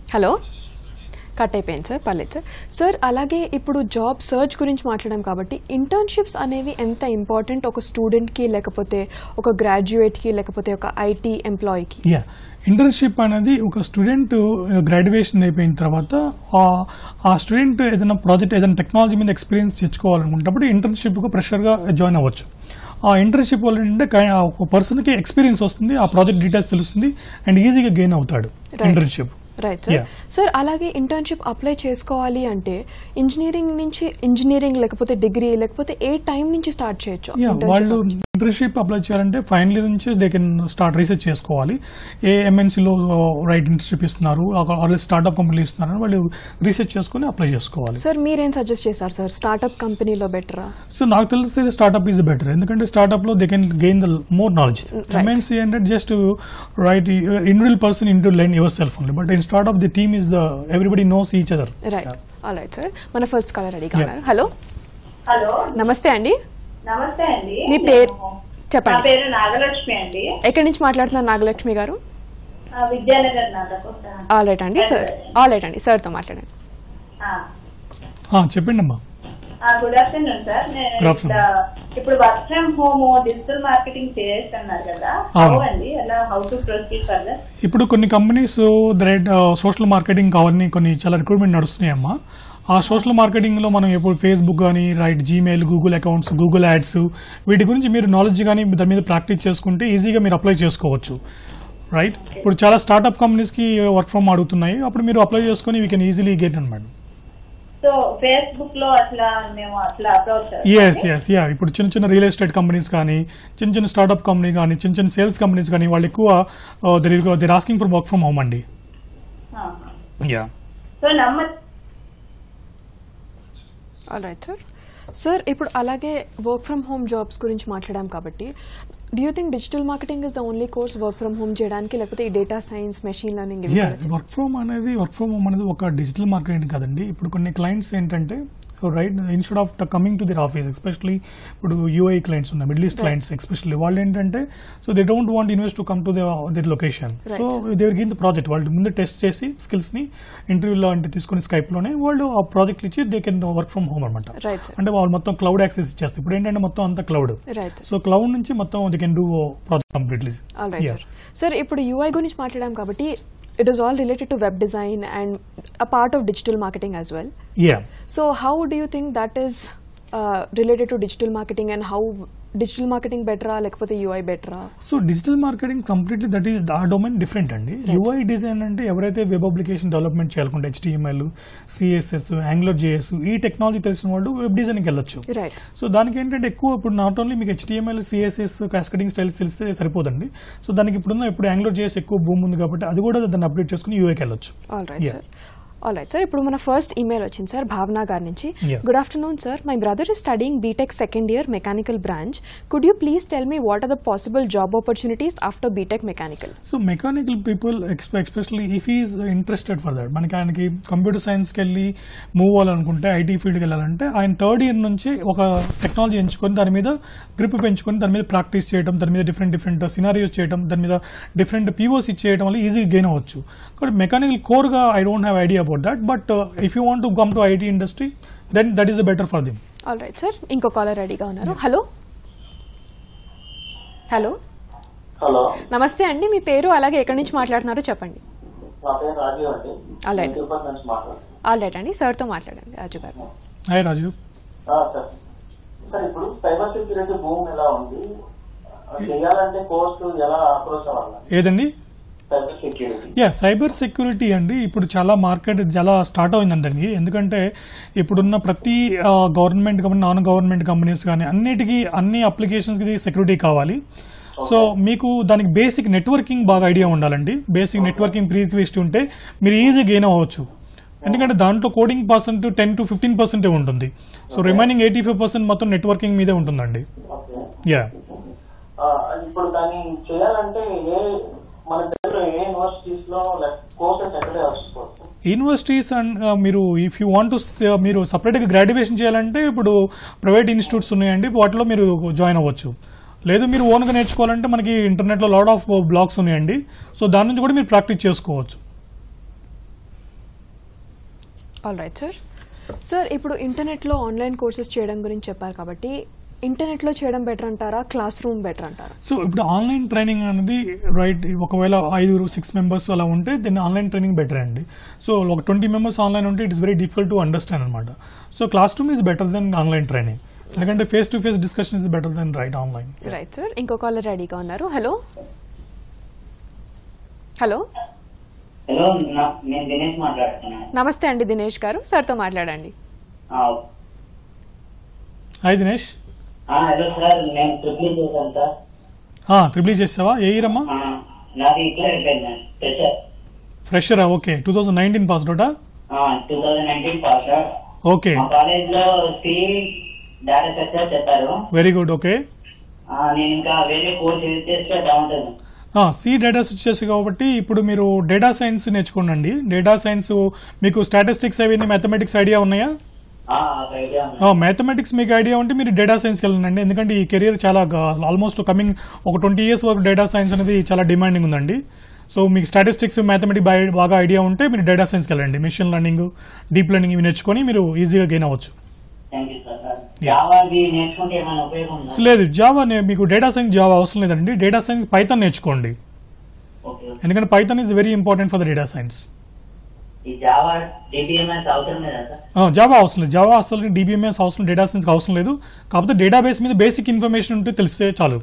హలో, కట్ అయిపోయింది సార్, పర్లేదు సార్. సార్ అలాగే ఇప్పుడు జాబ్ సర్చ్ గురించి మాట్లాడాం కాబట్టి ఇంటర్న్షిప్స్ అనేవి ఎంత ఇంపార్టెంట్ ఒక స్టూడెంట్కి, లేకపోతే ఒక గ్రాడ్యుయేట్కి, లేకపోతే ఒక ఐటీ ఎంప్లాయీకి? యా, ఇంటర్న్షిప్ అనేది ఒక స్టూడెంట్ గ్రాడ్యుయేషన్ అయిపోయిన తర్వాత ఆ స్టూడెంట్ ఏదైనా ప్రాజెక్ట్ ఏదైనా టెక్నాలజీ మీద ఎక్స్పీరియన్స్ తెచ్చుకోవాలనుకున్నప్పుడు ఇంటర్న్షిప్కు ప్రెషర్గా జాయిన్ అవ్వచ్చు. ఆ ఇంటర్న్షిప్ వల్ల ఏంటంటే ఒక పర్సన్కి ఎక్స్పీరియన్స్ వస్తుంది, ఆ ప్రాజెక్ట్ డీటెయిల్స్ తెలుస్తుంది అండ్ ఈజీగా గెయిన్ అవుతాడు ఇంటర్న్షిప్. Right sir. సార్ అలాగే ఇంటర్న్షిప్ అప్లై చేసుకోవాలి అంటే ఇంజనీరింగ్ నుంచి ఇంజనీరింగ్ లేకపోతే డిగ్రీ లేకపోతే ఏ టైం నుంచి స్టార్ట్ చేయొచ్చు? వాళ్ళు ఇంటర్న్షిప్ అప్లై చేయాలంటే ఫైనల్ ఇయర్ నుంచి దే కెన్ స్టార్ట్ రీసెర్చ్ చేసుకోవాలి. ఏ ఎంఎన్సీలో రైట్ ఇంటర్న్షిప్ ఇస్తున్నారు, స్టార్ట్అప్ కంపెనీలు ఇస్తున్నారు, వాళ్ళు రీసెర్చ్ చేసుకుని అప్లై చేసుకోవాలి. సార్ మీరేం సజెస్ట్ చేస్తారు సార్, స్టార్ట్అప్ కంపెనీలో బెటరా? సో నాకు తెలిసి స్టార్ట్అప్ ఈజ్ బెటర్, ఎందుకంటే స్టార్ట్అప్ లో they can gain the more knowledge. MNC అంటే just right individual person in to learn yourself only, but in startup the team is the everybody knows each other. Right, alright sir. మన first caller రెడీగా ఉన్నారు. Hello. Hello, నమస్తే అండి. నమస్తే అండి. మీ పేరు చెప్పండి. నా పేరు నాగలక్ష్మి అండి. ఎక్కడి నుంచి మాట్లాడుతున్నారు నాగలక్ష్మి గారు? విద్యానగర్ నాగకొండ. ఆల్ రైట్ అండి సార్, ఆల్ రైట్ అండి సార్ తో మాట్లాడండి. చెప్పండి అమ్మా. Good afternoon sir. నేను ఇప్పుడు work from home digital marketing చేస్తున్నారు కదా, అండి ఎలా హౌ టు ప్రొసీడ్ ఫర్దర్? ఇప్పుడు కొన్ని కంపెనీస్ సోషల్ మార్కెటింగ్ కావాలని కొన్ని చాలా రిక్రూట్మెంట్ నడుస్తున్నాయమ్మా. ఆ సోషల్ మార్కెటింగ్ లో మనం ఇప్పుడు ఫేస్బుక్ కానీ right Gmail, Google accounts, Google ads, వీటి గురించి మీరు నాలెడ్జ్ కానీ దాని మీద ప్రాక్టీస్ చేసుకుంటే ఈజీగా మీరు అప్లై చేసుకోవచ్చు. రైట్, ఇప్పుడు చాలా స్టార్ట్అప్ కంపెనీస్ కి వర్క్ ఫ్రమ్ అడుగుతున్నాయి, అప్పుడు మీరు అప్లై చేసుకుని వీ కెన్ ఈజీలీ గెట్ అనమాట. సో ఫేస్బుక్ లో అట్లా మేము అట్లా అప్రోచ్ ఎస్ ఎస్ యా ఇప్పుడు చిన్న చిన్న రియల్ ఎస్టేట్ కంపెనీస్ కానీ, చిన్న చిన్న స్టార్ట్అప్ కంపెనీ కానీ, చిన్న చిన్న సేల్స్ కంపెనీస్ కానీ, వాళ్ళు ఎక్కువ they're asking for work from home అండి. యా, సో నమ్మ ఆల్ రైట్ సార్. సార్ ఇప్పుడు అలాగే వర్క్ ఫ్రమ్ హోమ్ జాబ్స్ గురించి మాట్లాడాం కాబట్టి do you think digital marketing is the only course work from home చేయడానికి, లేకపోతే ఈ data science, machine learning? Work from అనేది వర్క్ ఫ్రమ్ హోమ్ అనేది ఒక డిజిటల్ మార్కెటింగ్ కాదండి. ఇప్పుడు కొన్ని క్లయింట్స్ ఏంటంటే right instead of coming to their office, especially ఇప్పుడు యూఐ క్లయింట్స్ ఉన్నాయి, మిడిల్ ఈస్ట్ క్లయింట్స్ ఎస్పెషల్లీ, వాళ్ళు ఏంటంటే so they don't want invest to come to their location. So they were given the project, వాళ్ళు ముందు టెస్ట్ చేసి skills ని ఇంటర్వ్యూలో అంటే తీసుకుని స్కైప్ లోనే వాళ్ళు ఆ ప్రాజెక్ట్ ఇచ్చి they can work from home అనమాట. అంటే వాళ్ళు మొత్తం క్లౌడ్ యాక్సెస్ ఇచ్చేస్తారు. ఇప్పుడు ఏంటంటే మొత్తం అంతా క్లౌడ్, సో క్లౌడ్ నుంచి మొత్తం they can do project completely. Sir ఇప్పుడు యూఐ గురించి మాట్లాడాం కాబట్టి it is all related to web design and a part of digital marketing as well. Yeah. So how do you think that is uh, related to digital marketing, and how digital marketing better లేకపోతే U I better? So digital marketing completely that is ఆ domain different అండి. UI design అంటే ఎవరైతే web application development చేయాలనుకుంటే HTML, CSS, Angular JS ఈ technology తెలిసిన వాళ్ళు web డిజైన్కి వెళ్ళొచ్చు. రైట్. సో దానికి ఏంటంటే ఎక్కువ ఇప్పుడు నాట్ ఓన్లీ మీకు హెచ్టిఎంఎల్, సిఎస్ఎస్, కాస్కేడింగ్ స్టైల్స్ తెలిస్తే సరిపోదండి. సో దానికి ఇప్పుడున్న ఇప్పుడు యాంగులర్ జేఎస్ ఎక్కువ భూమి ఉంది కాబట్టి అది కూడా దాన్ని అప్డేట్ చేసుకుని యూఐకి వెళ్ళొచ్చు. All right sir. All right sir. ఇప్పుడు మన ఫస్ట్ ఈమెయిల్ వచ్చింది సార్ భావన గారి నుంచి. Good afternoon sir, my brother is studying BTech second year mechanical branch. Could you please tell me what are the possible job opportunities after BTech mechanical? So mechanical people especially if is interested for that, మనకి ఆయనకి computer సైన్స్కి వెళ్ళి move అవ్వాలనుకుంటే, IT ఫీల్డ్కి వెళ్ళాలంటే ఆయన third year నుంచి ఒక టెక్నాలజీ ఎంచుకొని దాని మీద గ్రిప్ పెంచుకొని దాని మీద ప్రాక్టీస్ చేయడం, దాని మీద డిఫరెంట్ డిఫరెంట్ సినారియోస్ చేయడం, దాని మీద డిఫరెంట్ పీఓసి చేయడం వల్ల ఈజీగా గెయిన్ అవ్వచ్చు. కాబట్టి మెకానికల్ కోర్గా I don't have idea about that, but if you want to come to I T industry, then that is the better for them. All right sir, ఇంకో కాలర్ రెడీగా ఉన్నారు. హలో హలో హలో నమస్తే అండి, మీ పేరు అలాగే ఎక్కడి నుంచి మాట్లాడుతున్నారో చెప్పండి. నా పేరు రాజు అండి. ఆల్ రైట్ తిరుపతి నుంచి మాట్లాడుతున్నాను. ఆల్ రైట్ అండి, సార్ తో మాట్లాడండి. రాజు గారు. హాయ్ రాజు. సార్ సార్ ఇప్పుడు సైబర్ సెక్యూరిటీ భూమి ఎలా ఉంది, చేయాలంటే కోర్సు ఎలా అప్రోచ్ అవ్వాలి? ఏదండి? యా, సైబర్ సెక్యూరిటీ అండి ఇప్పుడు చాలా మార్కెట్ చాలా స్టార్ట్ అయిందండి. ఎందుకంటే ఇప్పుడున్న ప్రతి government company, non government companies కానీ అన్నిటికీ అన్ని అప్లికేషన్స్కి సెక్యూరిటీ కావాలి. సో మీకు దానికి బేసిక్ నెట్వర్కింగ్ బాగా ఐడియా ఉండాలండి. బేసిక్ నెట్వర్కింగ్ ప్రీక్విస్ట్ ఉంటే మీరు ఈజీ గెయిన్ అవ్వచ్చు. ఎందుకంటే దాంట్లో coding percent ten to fifteen పర్సెంటే ఉంటుంది. So remaining eighty five percent మొత్తం నెట్వర్కింగ్ మీదే ఉంటుందండి. యా, ఇప్పుడు దాన్ని చేయాలంటే మన దగ్గర ఏ యూనివర్సిటీస్ లో కోర్సెస్ ఎక్కడే వస్తుంది? యూనివర్సిటీస్ అండ్ మీరు ఇఫ్ యూ వాంట్ టు మీరు సపరేట్గా గ్రాడ్యుయేషన్ చేయాలంటే ఇప్పుడు ప్రైవేట్ ఇన్స్టిట్యూట్స్ ఉన్నాయండి, వాటిలో మీరు జాయిన్ అవ్వచ్చు. లేదు మీరు ఓన్గా నేర్చుకోవాలంటే మనకి ఇంటర్నెట్లో లాట్ ఆఫ్ బ్లాగ్స్ ఉన్నాయండి. సో దాని నుంచి కూడా మీరు ప్రాక్టీస్ చేసుకోవచ్చు. All right sir. సార్ ఇప్పుడు ఇంటర్నెట్లో ఆన్లైన్ కోర్సెస్ చేయడం గురించి చెప్పారు కాబట్టి ఇంటర్నెట్లో చేయడం బెటర్ అంటారా, క్లాస్ రూమ్ బెటర్ అంటారా? సో ఇప్పుడు ఆన్లైన్ ట్రైనింగ్ అనేది రైట్ ఒకవేళ ఐదుగురు సిక్స్ మెంబర్స్ అలా ఉంటే దీన్ని ఆన్లైన్ ట్రైనింగ్ బెటర్ అండి. సో ఒక ట్వంటీ మెంబర్స్ ఆన్లైన్ ఉంటే it is very difficult to understand అనమాట. So classroom is better then online training, ఎందుకంటే face to face discussion is better then right online. Right sir. ఇంకో caller రెడీగా ఉన్నారు. Hello hello hello నేను దినేష్ మాట్లాడుతున్నాను. నమస్తే అండి దినేష్ గారు, సార్తో మాట్లాడండి. హాయ్ దినేష్. హలో సార్, నేను ట్రిపుల్ చేశాను సార్. ట్రిపుల్ చేసావా? ఏ ఇయర్ అమ్మా? నాది ఇట్లా అయిపోయింది ఫ్రెషర్. ఫ్రెషరా? Okay. Two thousand nineteen pass అవుటా? Two thousand nineteen pass out. Okay. మా కాలేజ్ లో సి డేటా స్ట్రక్చర్ చెప్పారు. Very good. ఓకే. నేను ఇంకా వేరే కోర్స్ చేస్తే బాగుంటుంది. సి డేటా స్ట్రక్చర్స్ కాబట్టి ఇప్పుడు మీరు డేటా సైన్స్ నేర్చుకోండి. డేటా సైన్స్ మీకు స్టాటిస్టిక్స్ అవి మ్యాథమెటిక్స్ ఐడియా ఉన్నాయా? మ్యాథమెటిక్స్ మీకు ఐడియా ఉంటే మీరు డేటా సైన్స్కి వెళ్ళండి, ఎందుకంటే ఈ కెరియర్ చాలా ఆల్మోస్ట్ కమింగ్ ఒక ట్వంటీ ఇయర్స్ వరకు డేటా సైన్స్ అనేది చాలా డిమాండింగ్ ఉందండి. సో మీకు స్టాటిస్టిక్స్ మ్యాథమెటిక్స్ బాగా ఐడియా ఉంటే మీరు డేటా సైన్స్కి వెళ్ళండి. మిషన్ లెర్నింగ్, డీప్ లెర్నింగ్ ఇవి నేర్చుకొని మీరు ఈజీగా గెయిన్ అవ్వచ్చు. లేదు, జావా మీకు డేటా సైన్స్ జావా అవసరం లేదండి. డేటా సైన్స్ పైథాన్ నేర్చుకోండి, ఎందుకంటే python is very important for the data science. Java అవసరం లేదు, జావా అసలు డిబిఎంఎస్ అవసరం, డేటా సైన్స్ అవసరం లేదు. కాకపోతే డేటాబేస్ మీద బేసిక్ ఇన్ఫర్మేషన్ ఉంటే తెలిస్తే చాలు.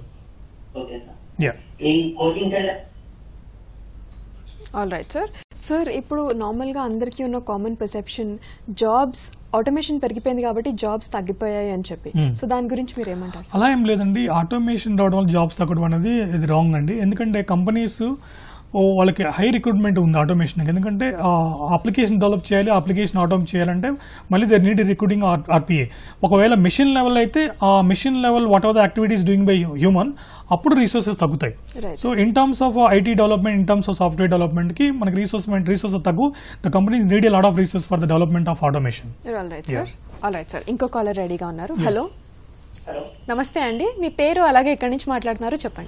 All right sir. సార్ ఇప్పుడు నార్మల్గా అందరికీ ఉన్న కామన్ పర్సెప్షన్ జాబ్స్ ఆటోమేషన్ పెరిగిపోయింది కాబట్టి జాబ్స్ తగ్గిపోయాయి అని చెప్పి, సో దాని గురించి మీరు ఏమంటారు? అలా ఏం లేదండి, ఆటోమేషన్ రావడం వల్ల జాబ్స్ తగ్గడం అనేది ఇది రాంగ్ అండి. ఎందుకంటే కంపెనీస్ వాళ్ళకి హై రిక్రూట్మెంట్ ఉంది ఆటోమేషన్, ఎందుకంటే అప్లికేషన్ డెవలప్ చేయాలి, అప్లికేషన్ ఆటోమేట్ చేయాలంటే మళ్ళీ దే నీడ్ రిక్రూటింగ్ ఆర్పిఏ. ఒకవేళ మిషన్ లెవెల్ అయితే ఆ mission level what are the activities doing by human, అప్పుడు రీసోర్సెస్ తగ్గుతాయి. So in terms of IT development, in terms of software development కి మనకి రీసోర్స్ రీసోర్సెస్ తగ్గు, the company need a lot of resource for the development of automation. ఇంకో caller రెడీగా ఉన్నారు. Hello నమస్తే అండి, మీ పేరు అలాగే ఎక్కడి నుంచి మాట్లాడుతున్నారో చెప్పండి.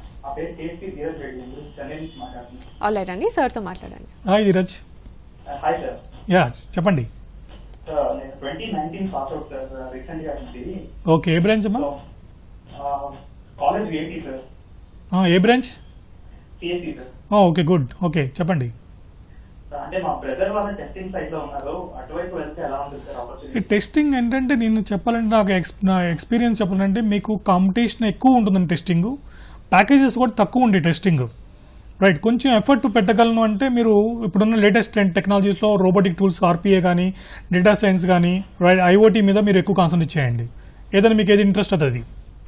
ఆల్రైట్ అండి, సార్ తో మాట్లాడండి. Hi Dheeraj. Hi sir. Yeah చెప్పండి. నేను twenty nineteen pass out sir, recent గా ఉంది. ఓకే, ఏ బ్రాంచ్ అమ్మా? College VIT sir. ఏ branch? CSC sir. Okay good. Okay చెప్పండి. అంటే మా బ్రదర్ వాళ్ళ టెస్టింగ్ సైడ్ లో ఉన్నారు, అటువైపు వెళ్తే ఎలా ఉంటుంది సార్ ఆపర్చునిటీ? టెస్టింగ్ ఏంటంటే నేను చెప్పాలంటే నాకు నా ఎక్స్పీరియన్స్ చెప్పాలంటే మీకు కాంపిటీషన్ ఎక్కువ ఉంటుందండి. టెస్టింగ్ ప్యాకేజెస్ కూడా తక్కువ ఉంటాయి టెస్టింగ్, రైట్. కొంచెం ఎఫర్ట్ పెట్టగలను అంటే మీరు ఇప్పుడున్న లేటెస్ట్ టెక్నాలజీస్లో రోబోటిక్ టూల్స్, ఆర్పీఏ కానీ, డేటా సైన్స్ కానీ, రైట్, ఐఓటీ మీద మీరు ఎక్కువ కాన్సన్ట్రేట్ చేయండి. ఏదైనా మీకు ఏది ఇంట్రెస్ట్ అవుతుంది.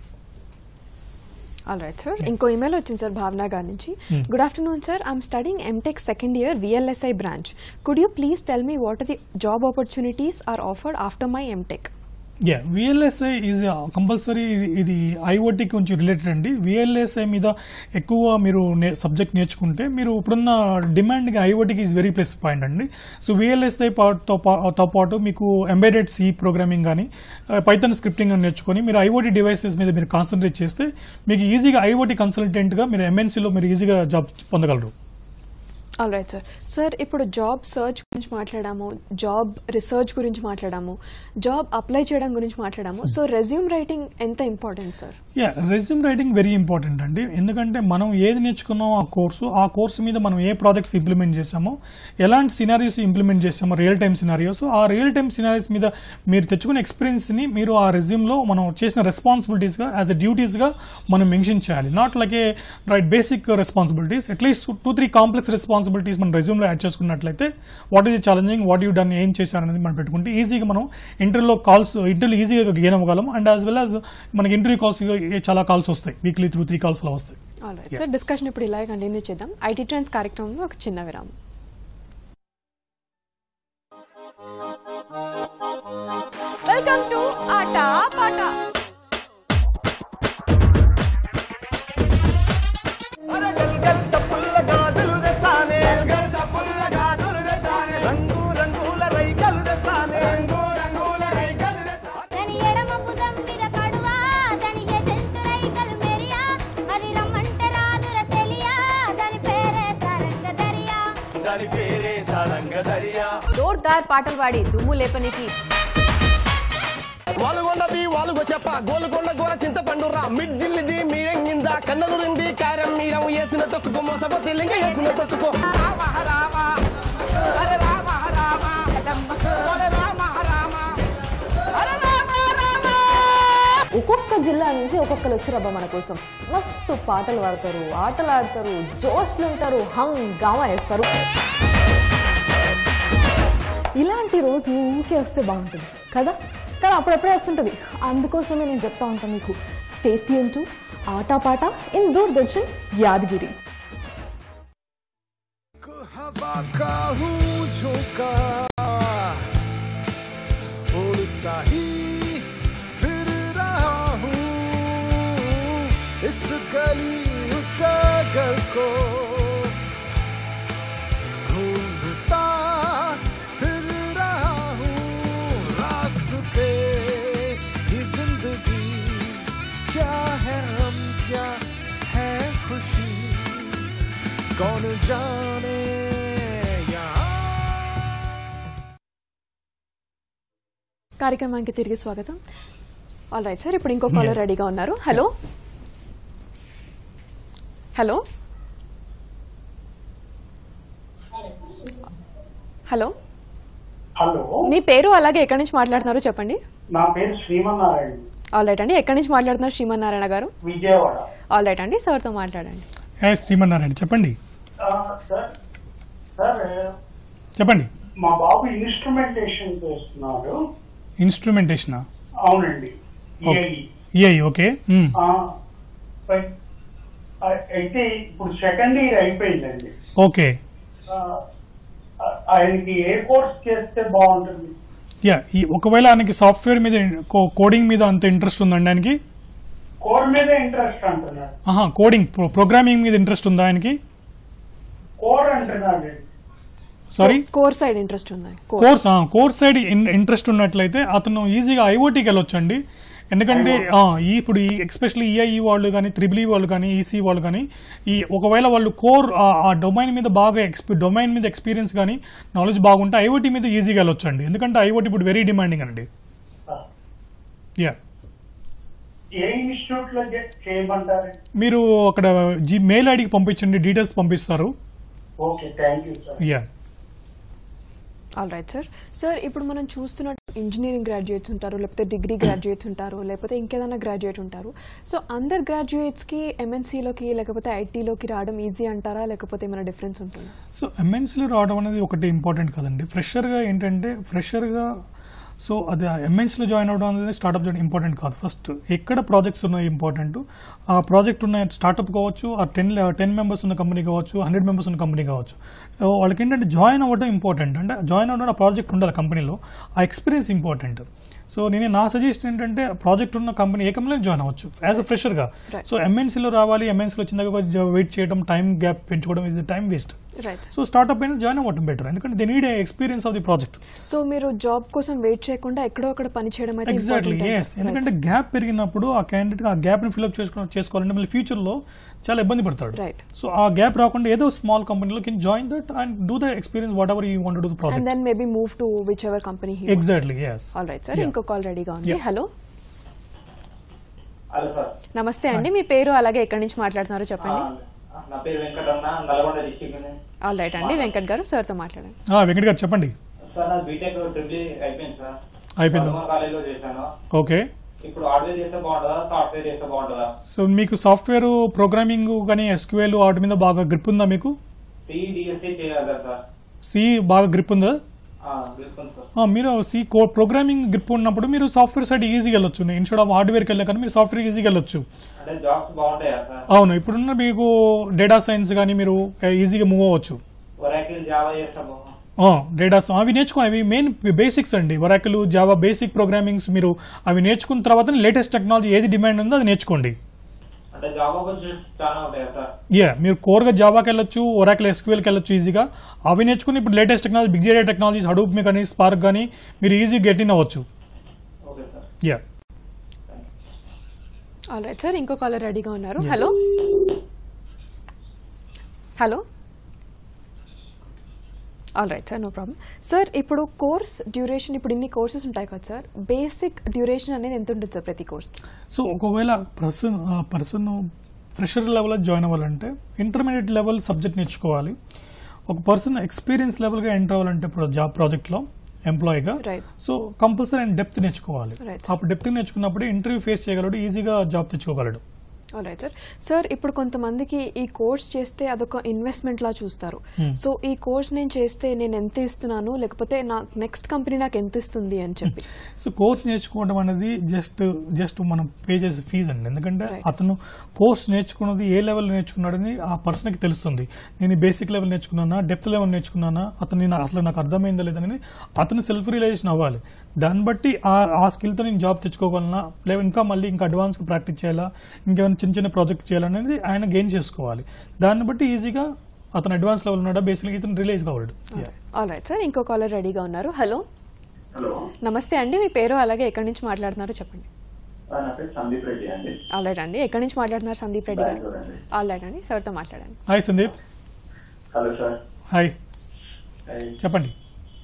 All right sir. ఇంకో ఇమెయిల్ వచ్చింది సార్ భావన గారి నుంచి. Good afternoon sir, I'm studying MTech second year VLSI branch. Could you please tell me what are the job opportunities are offered after my MTech? Yeah, VLSI is compulsory. ఇది ఐఓటీకి కొంచెం related అండి. VLSI మీద ఎక్కువ మీరు subject నేర్చుకుంటే మీరు ఇప్పుడున్న డిమాండ్కి ఐఓటీకి ఈజ్ వెరీ ప్లస్ పాయింట్ అండి. సో విఎల్ఎస్ఐ తో పాటు మీకు ఎంబెడెడ్ సి ప్రోగ్రామింగ్ కానీ, పైథాన్ స్క్రిప్టింగ్ అని నేర్చుకొని మీరు ఐఓటీ డివైసెస్ మీద మీరు కాన్సన్ట్రేట్ చేస్తే మీకు ఈజీగా ఐఓటీ కన్సల్టెంట్గా మీరు ఎంఎన్సీలో మీరు ఈజీగా జాబ్ పొందగలరు. All right sir. సార్ ఇప్పుడు జాబ్ సర్చ్ గురించి మాట్లాడాము, జాబ్ రీసెర్చ్ గురించి మాట్లాడాము, జాబ్ అప్లై చేయడం గురించి మాట్లాడాము. సో రెజ్యూమ్ రైటింగ్ ఎంత important sir? Yeah, resume writing very important అండి. ఎందుకంటే మనం ఏది నేర్చుకున్నామో ఆ కోర్సు, ఆ కోర్సు మీద మనం ఏ ప్రాజెక్ట్స్ ఇంప్లిమెంట్ చేసామో, ఎలాంటి సినారియోస్ ఇంప్లిమెంట్ చేసామో, రియల్ టైమ్ సినారియోస్, ఆ రియల్ టైమ్ సినారియోస్ మీద మీరు తెచ్చుకున్న ఎక్స్పీరియన్స్ని మీరు ఆ రెజ్యూమ్లో మనం చేసిన రెస్పాన్సిబిలిటీస్గా యాజ్ ఎ డ్యూటీస్గా మనం మెన్షన్ చేయాలి. Not like a right basic responsibilities, at least two three complex responsibilities మన రెజ్యూమ్లో యాడ్ చేసుకున్నట్లయితే what is challenging, what you done, ఏం చేశారు అనేది మనం పెట్టుకుంటే ఈజీగా మనం ఇంటర్వ్యూలో కాల్స్ ఇంటర్వ్యూ ఈజీగా గెయిన్ అవ్వగలం. అండ్ యాజ్ వెల్ యాజ్ మనకి ఇంటర్వ్యూ కాల్స్ చాలా కాల్స్ వస్తాయి, వీక్లీ త్రూ త్రీ కాల్స్ అలా వస్తాయి. సార్ డిస్కషన్ ఇప్పుడు ఇలాగే కంటిన్యూ చేద్దాం. ఐటీ ట్రెండ్స్ కార్యక్రమంలో ఒక చిన్న విరామం. వెల్కమ్ టు ఆటా పాటా. జోర్దార్ పాటలు పాడి దుమ్ము లేపనికి వాలుగొండది వాలుగో చెప్ప గోలుగొండ గోర చింతపండురా మిడ్జిల్లిది మీరెంగింద కన్నలురింది కారం మీరం వేసిన తొక్కుకో మోసపోతే లింగ వేసిన తొక్కుకో ఒక్కొక్క జిల్లా నుంచి ఒక్కొక్కరు వచ్చిరబ్బా మన కోసం మస్తు పాటలు పాడతారు, ఆటలు ఆడతారు, జోష్లు ఉంటారు, హంగామా వేస్తారు. ఇలాంటి రోజు ఊరికే వస్తే బాగుంటుంది కదా, కానీ అప్పుడప్పుడే వస్తుంటుంది. అందుకోసమే నేను చెప్తా ఉంటాను మీకు, స్టే ట్యూన్ టు ఆటా పాట ఇన్ దూరదర్శన్ యాదగిరి. इस गली उस घर को घूमता फिर रहा हूँ रास्ते ये जिंदगी क्या है हम क्या है खुशी कौन जाने కార్యక్రమానికి తిరిగి స్వాగతం. ఆల్ రైట్ సార్, ఇప్పుడు ఇంకో కాలర్ రెడీగా ఉన్నారు. హలో హలో హలో హలో మీ పేరు అలాగే ఎక్కడి నుంచి మాట్లాడుతున్నారో చెప్పండి. నా పేరు శ్రీమన్నారాయణ. ఆల్ రైట్ అండి, ఎక్కడి నుంచి మాట్లాడుతున్నారు శ్రీమన్నారాయణ గారు? విజయవాడ. ఆల్ రైట్ అండి, సార్తో మాట్లాడండి. శ్రీమన్నారాయణ చెప్పండి. సార్ సార్ చెప్పండి. మా బాబు ఇన్స్ట్రుమెంటేషన్ చేస్తున్నారు. ఇన్స్ట్రుమెంటేషన్? అవునండి. ఏఐ. ఓకే. అయితే ఇప్పుడు సెకండ్ ఇయర్ అయిపోయిందండి. ఓకే. ఆయనకి ఏ కోర్స్ చేస్తే బాగుంటుంది? యా, ఒకవేళ ఆయనకి సాఫ్ట్వేర్ మీద కోడింగ్ మీద అంత ఇంట్రెస్ట్ ఉందండి ఆయనకి? కోర్ మీద ఇంట్రెస్ట్ అంటున్నారు. ఆహా, కోడింగ్ ప్రోగ్రామింగ్ మీద ఇంట్రెస్ట్ ఉందా ఆయనకి? కోర్ అంటున్నారు. సారీ, కోర్ సైడ్ ఇంట్రెస్ట్ ఉంది. కోర్స్ కోర్ సైడ్ ఇంట్రెస్ట్ ఉన్నట్లయితే అతను ఈజీగా ఐఓటీకి వెళ్ళొచ్చండి. ఎందుకంటే ఇప్పుడు ఎస్పెషల్లీ ఈఐఈ వాళ్ళు కానీ, త్రిబుల్ ఈ వాళ్ళు కానీ, ఈసీ వాళ్ళు కానీ, ఈ ఒకవేళ వాళ్ళు కోర్ ఆ డొమైన్ మీద బాగా డొమైన్ మీద ఎక్స్పీరియన్స్ కానీ నాలెడ్జ్ బాగుంటే ఐఓటీ మీద ఈజీగా వెళ్ళొచ్చండి. ఎందుకంటే ఐఓటీ ఇప్పుడు వెరీ డిమాండింగ్ అండి. యా, ఏ ఇన్స్టిట్యూట్ లో చేయమంటారు? మీరు అక్కడ జీ మెయిల్ ఐడికి పంపించండి, డీటెయిల్స్ పంపిస్తారు. Okay, thank you sir. Yeah, all right sir. Sir ఇప్పుడు మనం చూస్తున్నట్టు ఇంజనీరింగ్ గ్రాడ్యుయేట్స్ ఉంటారు, లేకపోతే డిగ్రీ గ్రాడ్యుయేట్స్ ఉంటారు, లేకపోతే ఇంకేదైనా గ్రాడ్యుయేట్ ఉంటారు. సో అందరు గ్రాడ్యుయేట్స్కి ఎంఎన్సీలోకి లేకపోతే ఐటీలోకి రావడం ఈజీ అంటారా, లేకపోతే ఏమైనా డిఫరెన్స్ ఉంటుందా? సో ఎంఎన్సీలో రావడం అనేది ఒకటి ఇంపార్టెంట్ కదండి. ఫ్రెషర్గా ఏంటంటే ఫ్రెషర్గా సో అది ఎంఎన్సీలో జాయిన్ అవ్వడం అనేది స్టార్ట్అప్ జాయిన్ ఇంపార్టెంట్ కాదు. ఫస్ట్ ఎక్కడ ప్రాజెక్ట్స్ ఉన్నాయి ఇంపార్టెంట్. ఆ ప్రాజెక్ట్ ఉన్న స్టార్ట్అప్ కావచ్చు, ఆ టెన్ టెన్ మెంబర్స్ ఉన్న కంపెనీ కావచ్చు, హండ్రెడ్ మెంబర్స్ ఉన్న కంపెనీ కావచ్చు, వాళ్ళకి ఏంటంటే జాయిన్ అవ్వడం ఇంపార్టెంట్. అంటే జాయిన్ అవ్వడం ఆ ప్రాజెక్ట్ ఉండాలి కంపెనీలో, ఆ ఎక్స్పీరియన్స్ ఇంపార్టెంట్. సో నేను నా సజెషన్ ఏంటంటే ప్రాజెక్ట్ ఉన్న కంపెనీ ఏ కంపెనీలో జాయిన్ అవ్వచ్చు యాజ్ అ ఫ్రెషర్గా. సో ఎంఎన్సీలో రావాలి, ఎంఎన్సీలో వచ్చిన దగ్గర వెయిట్ చేయడం, టైం గ్యాప్ పెంచుకోవడం ఇది టైం వేస్ట్. సో స్టార్ట్అప్ అయినా జాయిన్ అవ్వడం బెటర్, ఎందుకంటే they need experience of the project. So మీరు జాబ్ కోసం వెయిట్ చేయకుండా ఎక్కడో అక్కడ పని చేయడం అయితే ఎగ్జాక్ట్లీ. ఎస్, ఎందుకంటే గ్యాప్ పెరిగినప్పుడు ఆ క్యాండిడేట్ ఆ గ్యాప్ ని ఫిల్అప్ చేసుకోవాలంటే మళ్ళీ ఫ్యూచర్ లో చాలా ఇబ్బంది పడతాడు. సో ఆ గ్యాప్ రాకుండా ఏదో స్మాల్ కంపెనీలో can join that and do the experience whatever you want to do the project and then maybe move to whichever company he. Exactly. yes. All right sir, ఇంకో call రెడీగా ఉంది. Hello hello sir, నమస్తే అండి, మీ పేరు అలాగే ఎక్కడి నుంచి మాట్లాడుతున్నారో చెప్పండి. నా పేరు వెంకటన్న, నల్గొండ డిస్ట్రిక్ట్ నుంచి. ఆల్ రైట్ అండి, వెంకట్ గారు సార్తో మాట్లాడండి. వెంకట్ గారు చెప్పండి. సార్ నా బీటెక్ ట్రిపుల్ అయిపోయింది సార్. అయిపోయింది. కాలేజ్ లో చేశాను. ఓకే. ఇప్పుడు హార్డ్వేర్ చేస్తే బాగుంటుందా, సాఫ్ట్వేర్ చేస్తే బాగుంటుందా? సో మీకు సాఫ్ట్వేర్ ప్రోగ్రామింగ్ కానీ ఎస్క్యూఎల్ వాటి మీద బాగా గ్రిప్ ఉందా మీకు? సి డిఎస్సి చేయాలి సార్. సి బాగా గ్రిప్ ఉందా? మీరు సి కో ప్రోగ్రామింగ్ గ్రిప్ ఉన్నప్పుడు మీరు సాఫ్ట్వేర్ సైడ్ ఈజీగా వెళ్ళొచ్చు. ఇన్స్టెడ్ ఆఫ్ హార్డ్వేర్కి వెళ్ళా కానీ మీరు సాఫ్ట్వేర్ ఈజీగా వెళ్ళొచ్చు. అవును, ఇప్పుడున్న మీకు డేటా సైన్స్ కానీ మీరు ఈజీగా మూవ్ అవ్వచ్చు. డేటా అవి నేర్చుకో, అవి మెయిన్ బేసిక్స్ అండి. వరాకిల్, జావా బేసిక్ ప్రోగ్రామింగ్స్ మీరు అవి నేర్చుకున్న తర్వాత లేటెస్ట్ టెక్నాలజీ ఏది డిమాండ్ ఉందో అది నేర్చుకోండి. యా, మీరు కోర్ గా జావాకి వెళ్ళొచ్చు, ఒరాకిల్ ఎస్క్యూఎల్కి వెళ్ళొచ్చు ఈజీగా. అవి నేర్చుకుని ఇప్పుడు latest technology, big data technologies, Hadoop మీ కానీ, స్పార్క్ కానీ మీరు ఈజీ గెట్ ఇన్ అవ్వచ్చు. యా, ఆల్ రైట్ సార్, ఇంకో కాలర్ రెడీగా ఉన్నారు. Hello hello all right sir, no problem. Sir ఇప్పుడు కోర్స్ డ్యూరేషన్, ఇప్పుడు ఇన్ని కోర్సెస్ ఉంటాయి కదా సార్, బేసిక్ డ్యూరేషన్ అనేది ఎంత ఉంటుంది సార్ ప్రతి కోర్స్? సో ఒకవేళ పర్సన్ పర్సన్ ఫ్రెషర్ లెవెల్లో జాయిన్ అవ్వాలంటే ఇంటర్మీడియట్ లెవెల్ సబ్జెక్ట్ నేర్చుకోవాలి. ఒక పర్సన్ ఎక్స్పీరియన్స్ లెవెల్గా ఎంటర్ అవ్వాలంటే జాబ్ ప్రాజెక్ట్లో ఎంప్లాయీగా, సో కంపల్సరీ అండ్ డెప్త్ నేర్చుకోవాలి. అప్పుడు డెప్త్ నేర్చుకున్నప్పుడు ఇంటర్వ్యూ ఫేస్ చేయగలడు, ఈజీగా జాబ్ తెచ్చుకోగలడు. Right sir. సార్ ఇప్పుడు కొంతమందికి ఈ కోర్స్ చేస్తే అదొక ఇన్వెస్ట్మెంట్ లా చూస్తారు. సో ఈ కోర్స్ నేను చేస్తే నేను ఎంత ఇస్తున్నాను, లేకపోతే నా నెక్స్ట్ కంపెనీ నాకు ఎంత ఇస్తుంది అని చెప్పి. సో కోర్స్ నేర్చుకోవడం అనేది జస్ట్ జస్ట్ మనం పే చేసే ఫీజు అండి. ఎందుకంటే అతను కోర్స్ నేర్చుకున్నది ఏ లెవెల్ నేర్చుకున్నాడని ఆ పర్సన్కి తెలుస్తుంది. నేను బేసిక్ లెవెల్ నేర్చుకున్నానా, డెప్త్ లెవెల్ నేర్చుకున్నానా, అతను అసలు నాకు అర్థమైందో లేదని అతను సెల్ఫ్ రియలైజేషన్ అవ్వాలి. దాన్ని బట్టి ఆ స్కిల్తో నేను జాబ్ తెచ్చుకోగలనా, లేదా ఇంకా మళ్ళీ ఇంకా అడ్వాన్స్గా ప్రాక్టీస్ చేయాలా, ఇంకేమైనా చిన్న చిన్న ప్రాజెక్ట్ చేయాలనేది ఆయన గెయిన్ చేసుకోవాలి. దాన్ని బట్టి ఈజీగా అతను అడ్వాన్స్ లెవెల్ ఉన్నాడా, బేసిక్గా ఇతను రిలీజ్ కావాలి. ఆల్ రైట్ సార్, ఇంకో కాలర్ రెడీగా ఉన్నారు. హలో హలో నమస్తే అండి, మీ పేరు అలాగే ఎక్కడి నుంచి మాట్లాడుతున్నారో చెప్పండి. సందీప్ రెడ్డి అండి. ఆల్ రైట్ అండి, ఎక్కడి నుంచి మాట్లాడుతున్నారు సందీప్ రెడ్డి గారు? ఆల్ రైట్ అండి, సార్తో మాట్లాడండి. Hi Sandeep. Hello sir. Hi, చెప్పండి.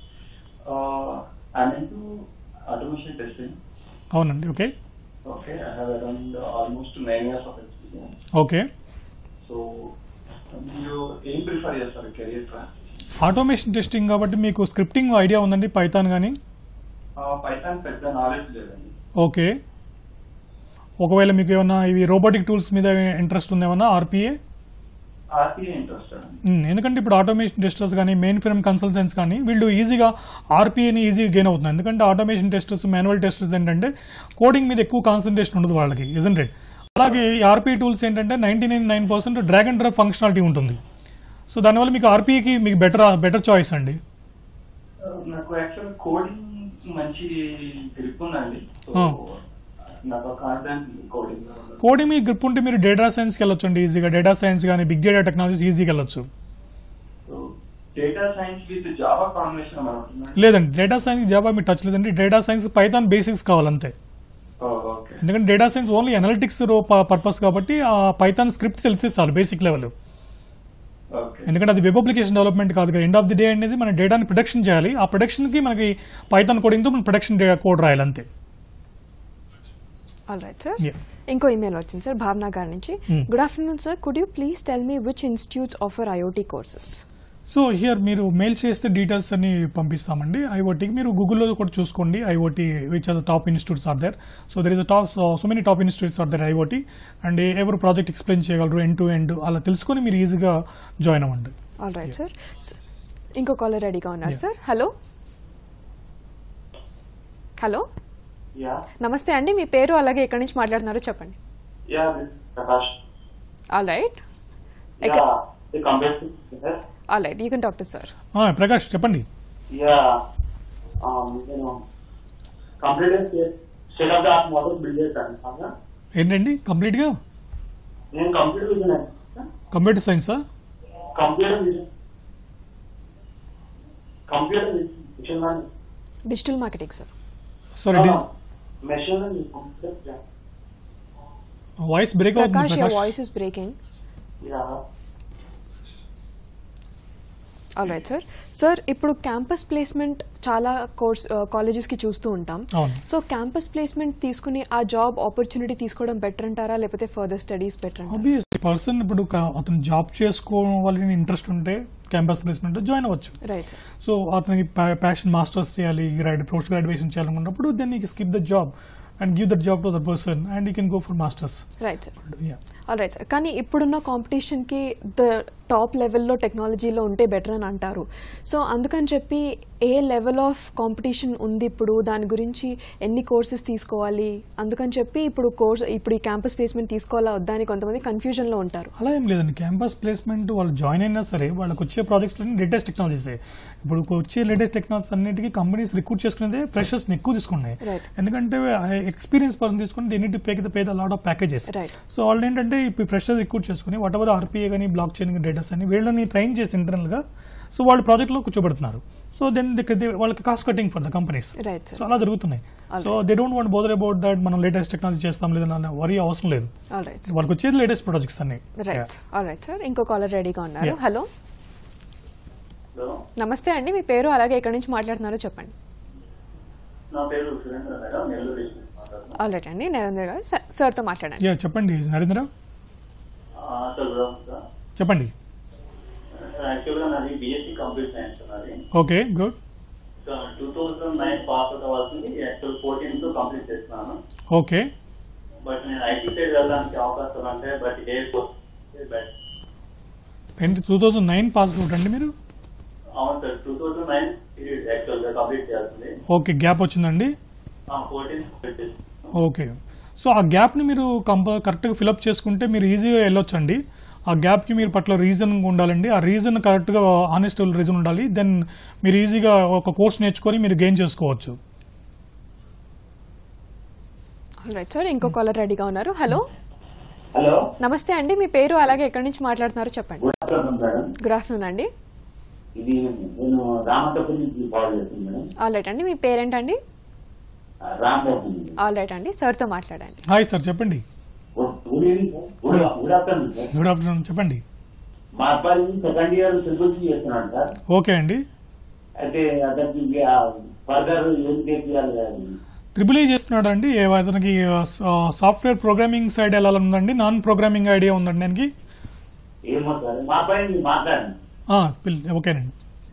I'm into automation testing. అవునండి. Okay Okay, I have around almost nine years of experience. Okay. So, you ఏం ప్రిఫర్ చేస్తారు కెరీర్ ట్రాక్? ఆటోమేషన్ టెస్టింగ్ కాబట్టి మీకు స్క్రిప్టింగ్ ఐడియా ఉందండి, పైథాన్ కానీ? పైథాన్ పెద్ద నాలెడ్జ్ లేదండి. ఓకే. ఒకవేళ మీకు ఏమన్నా ఇవి రోబోటిక్ టూల్స్ మీద ఇంట్రెస్ట్ ఉందేమన్నా, ఆర్పిఏ? RPA interest. ఎందుకంటే ఇప్పుడు ఆటోమేషన్ టెస్టర్స్ కానీ మెయిన్ ఫ్రేమ్ కన్సల్టెంట్స్ కానీ వీళ్ళు ఈజీగా ఆర్పిఏని ఈజీగా గెయిన్ అవుతున్నారు. ఎందుకంటే ఆటోమేషన్ టెస్టర్స్, మాన్యువల్ టెస్టర్స్ ఏంటంటే కోడింగ్ మీద ఎక్కువ కాన్సన్ట్రేషన్ ఉండదు వాళ్ళకి, ఇజంట్ ఇట్? అలాగే ఆర్పిఏ టూల్స్ ఏంటంటే ninety nine nine percent drag and drop functionality ఉంటుంది. సో దానివల్ల మీకు ఆర్పిఏకి మీకు బెటర్ బెటర్ చాయిస్ అండి. నాకు యాక్చువల్ కోడింగ్ మంచి గ్రిప్ ఉందండి. కోడింగ్ మీ గ్రిప్ ఉంటే మీరు డేటా సైన్స్కి వెళ్ళొచ్చు అండి ఈజీగా. డేటా సైన్స్ కానీ బిగ్ డేటా టెక్నాలజీస్ ఈజీగా వెళ్ళొచ్చు. లేదండి, డేటా సైన్స్ జావా మీకు టచ్ లేదండి. డేటా సైన్స్ పైథాన్ బేసిక్స్ కావాలంతే. ఎందుకంటే data science only analytics purpose కాబట్టి ఆ పైథాన్ స్క్రిప్ట్ తెలిస్తే చాలు, బేసిక్ లెవెల్. ఎందుకంటే అది వెబ్ అప్లికేషన్ డెవలప్మెంట్ కాదు కదా. ఎండ్ ఆఫ్ ది డే అనేది మన డేటాని ప్రొడక్షన్ చేయాలి. ఆ ప్రొడక్షన్ కి మనకి పైథాన్ కోడింగ్ తో మనం ప్రొడక్షన్ కోడ్ రాయాలి అంతే. ఆల్ రైట్ సార్, ఇంకో ఇమెయిల్ వచ్చింది సార్ భావన గారి నుంచి. Good afternoon sir, could you please tell me which institutes offer IoT courses? So here మీరు మెయిల్ చేస్తే డీటెయిల్స్ అన్ని పంపిస్తామండి. ఐఓటీకి మీరు గూగుల్లో కూడా చూసుకోండి, IoT which are the top institutes are there. So there is top so many top institutes are there IoT. And ఎవరు ప్రాజెక్ట్ ఎక్స్ప్లెయిన్ చేయగలరు ఎండ్ టు ఎండ్, అలా తెలుసుకొని మీరు ఈజీగా జాయిన్ అవ్వండి. ఆల్ రైట్ సార్, ఇంకో కాలర్ రెడీగా ఉన్నారు సార్. హలో హలో నమస్తే అండి, మీ పేరు అలాగే ఎక్కడి నుంచి మాట్లాడుతున్నారో చెప్పండి. All right all right, you can talk to sir. Prakash చెప్పండి. ఏంటండి కంప్లీట్ గా? కంప్యూటర్ సైన్సా? Digital marketing sir. Sorry, voice break అవుతుంది. Prakash, your voice is breaking. All right sir. Sir ఇప్పుడు క్యాంపస్ ప్లేస్మెంట్ చాలా కోర్స్ కాలేజెస్ కి చూస్తూ ఉంటాం. సో క్యాంపస్ ప్లేస్మెంట్ తీసుకుని ఆ జాబ్ ఆపర్చునిటీ తీసుకోవడం బెటర్ అంటారా, లేకపోతే ఫర్దర్ స్టడీస్ బెటర్ అంటారా? ఆబ్వియస్లీ పర్సన్ ఇప్పుడు అతను జాబ్ చేసుకోవాలని ఇంట్రెస్ట్ ఉంటే క్యాంపస్ ప్లేస్మెంట్ జాయిన్ అవ్వచ్చు. రైట్. సో అతనికి ప్యాషన్ మాస్టర్స్ చేయాలి, పోస్ట్ గ్రాడ్యుయేషన్ చేయాలనుకున్నప్పుడు then you skip the job and give that job to the person and you can go for masters. Right sir. Yeah. All right sir. కానీ ఇప్పుడున్న competition కి the top లెవెల్లో టెక్నాలజీలో ఉంటే better అని అంటారు. సో అందుకని చెప్పి ఏ లెవెల్ ఆఫ్ కాంపిటీషన్ ఉంది ఇప్పుడు, దాని గురించి ఎన్ని కోర్సెస్ తీసుకోవాలి, అందుకని చెప్పి ఇప్పుడు కోర్స్ ఇప్పుడు ఈ క్యాంపస్ ప్లేస్మెంట్ తీసుకోవాలా వద్దా అని కొంతమంది కన్ఫ్యూజన్ లో ఉంటారు. అలా ఏం లేదండి, క్యాంపస్ ప్లేస్మెంట్ వాళ్ళు జాయిన్ అయినా సరే వాళ్ళకి వచ్చే ప్రాజెక్ట్స్ లేటెస్ట్ టెక్నాలజీసే. ఇప్పుడు వచ్చే లేటెస్ట్ టెక్నాలజీస్ అన్నిటికీ కంపెనీస్ రిక్రూట్ చేసుకునేదే ఫ్రెషర్స్ ఎక్కువ తీసుకున్నాయి. ఎందుకంటే ఎక్స్పీరియన్స్ పర్సన్ తీసుకుని they need to pay the pay the lot of packages. So వాళ్ళు ఏంటంటే ఇప్పుడు ఫ్రెషర్స్ రిక్రూట్ చేసుకుని వాట్ ఎవర్ ఆర్పీఏ కానీ బ్లాక్ చైన్ డేటాస్ అని వీళ్ళని ట్రైన్ చేసి ఇంటర్నల్ గా సో వాళ్ళు ప్రాజెక్ట్ లో కూర్చోబెడుతున్నారు. సో దెన్ వాళ్ళకి cost cutting for the companies. So అలా జరుగుతున్నాయి. So they don't want bother about that మనం లేటెస్ట్ టెక్నాలజీ చేస్తాం లేదన్న వరీ అవసరం లేదు. వాళ్ళకి వచ్చేది లేటెస్ట్ ప్రాజెక్ట్స్ అన్ని. రైట్. ఆల్ రైట్ సార్, ఇంకో కాలర్ రెడీగా ఉన్నారు. హలో నమస్తే అండి, మీ పేరు అలాగే ఎక్కడి నుంచి మాట్లాడుతున్నారో చెప్పండి. నా పేరు సురేంద్ర మేడం, నెల్లూరు డిస్ట్రిక్ట్ మాట్లాడుతున్నాను. ఆల్రైట్ అండి, నరేంద్ర గారు సార్తో మాట్లాడండి. యా చెప్పండి నరేంద్ర. అసలు చెప్పండి. యాక్చువల్గా నాది బిఎస్సీ కంప్యూటర్ సైన్స్ ఉన్నది. Okay good. Two thousand nine pass out అవ్వాల్సింది యాక్చువల్ ఫోర్టీన్ తో కంప్లీట్ చేస్తున్నాను. ఓకే. బట్ నేను ఐటీ సైడ్ వెళ్ళడానికి అవకాశాలు అంటే బట్ ఏ ఏంటి two thousand nine pass out అండి మీరు? అవును sir, two thousand nine actual గా కంప్లీట్ చేయాల్సింది. ఓకే, గ్యాప్ వచ్చిందండి. ఫోర్టీన్. ఓకే, సో ఆ గ్యాప్ని మీరు కంప కరెక్ట్గా ఫిలప్ చేసుకుంటే మీరు ఈజీగా వెళ్ళొచ్చండి. ఆ గ్యాప్కి మీరు పట్ల రీజన్ ఉండాలండి. ఆ రీజన్ కరెక్ట్గా ఆనెస్ట్ రీజన్ ఉండాలి. దెన్ మీరు ఈజీగా ఒక కోర్స్ నేర్చుకొని మీరు గెయిన్ చేసుకోవచ్చు. రైట్ సార్, ఇంకో కాలర్ రెడీగా ఉన్నారు. హలో హలో నమస్తే అండి, మీ పేరు అలాగే ఎక్కడి నుంచి మాట్లాడుతున్నారో చెప్పండి. గుడ్ ఆఫ్టర్నూన్ అండి. ఇది నేను రామతపల్లి నుంచి కాల్ చేస్తున్నాను మేడం. ఆల్రైట్ అండి, మీ పేరేంటండి? రామమోహన్. ఆల్రైట్ అండి, సార్తో మాట్లాడండి. హాయ్ సార్, చెప్పండి. Good evening sir. Good afternoon sir. Good afternoon, చెప్పండి. మా అబ్బాయి సెకండ్ ఇయర్ ట్రిపుల్ చేస్తున్నాడు సార్. ఓకే అండి. అయితే అతనికి ఫర్దర్ ఏం చేయాలి? ట్రిపుల్ ఈ చేస్తున్నాడు అండి. అతనికి సాఫ్ట్వేర్ ప్రోగ్రామింగ్ సైడ్ వెళ్ళాలండి, నాన్ ప్రోగ్రామింగ్ ఐడియా ఉందండి దానికి. ఏమో సార్, మా అబ్బాయి మాట్లాడండి. ఓకేనండి.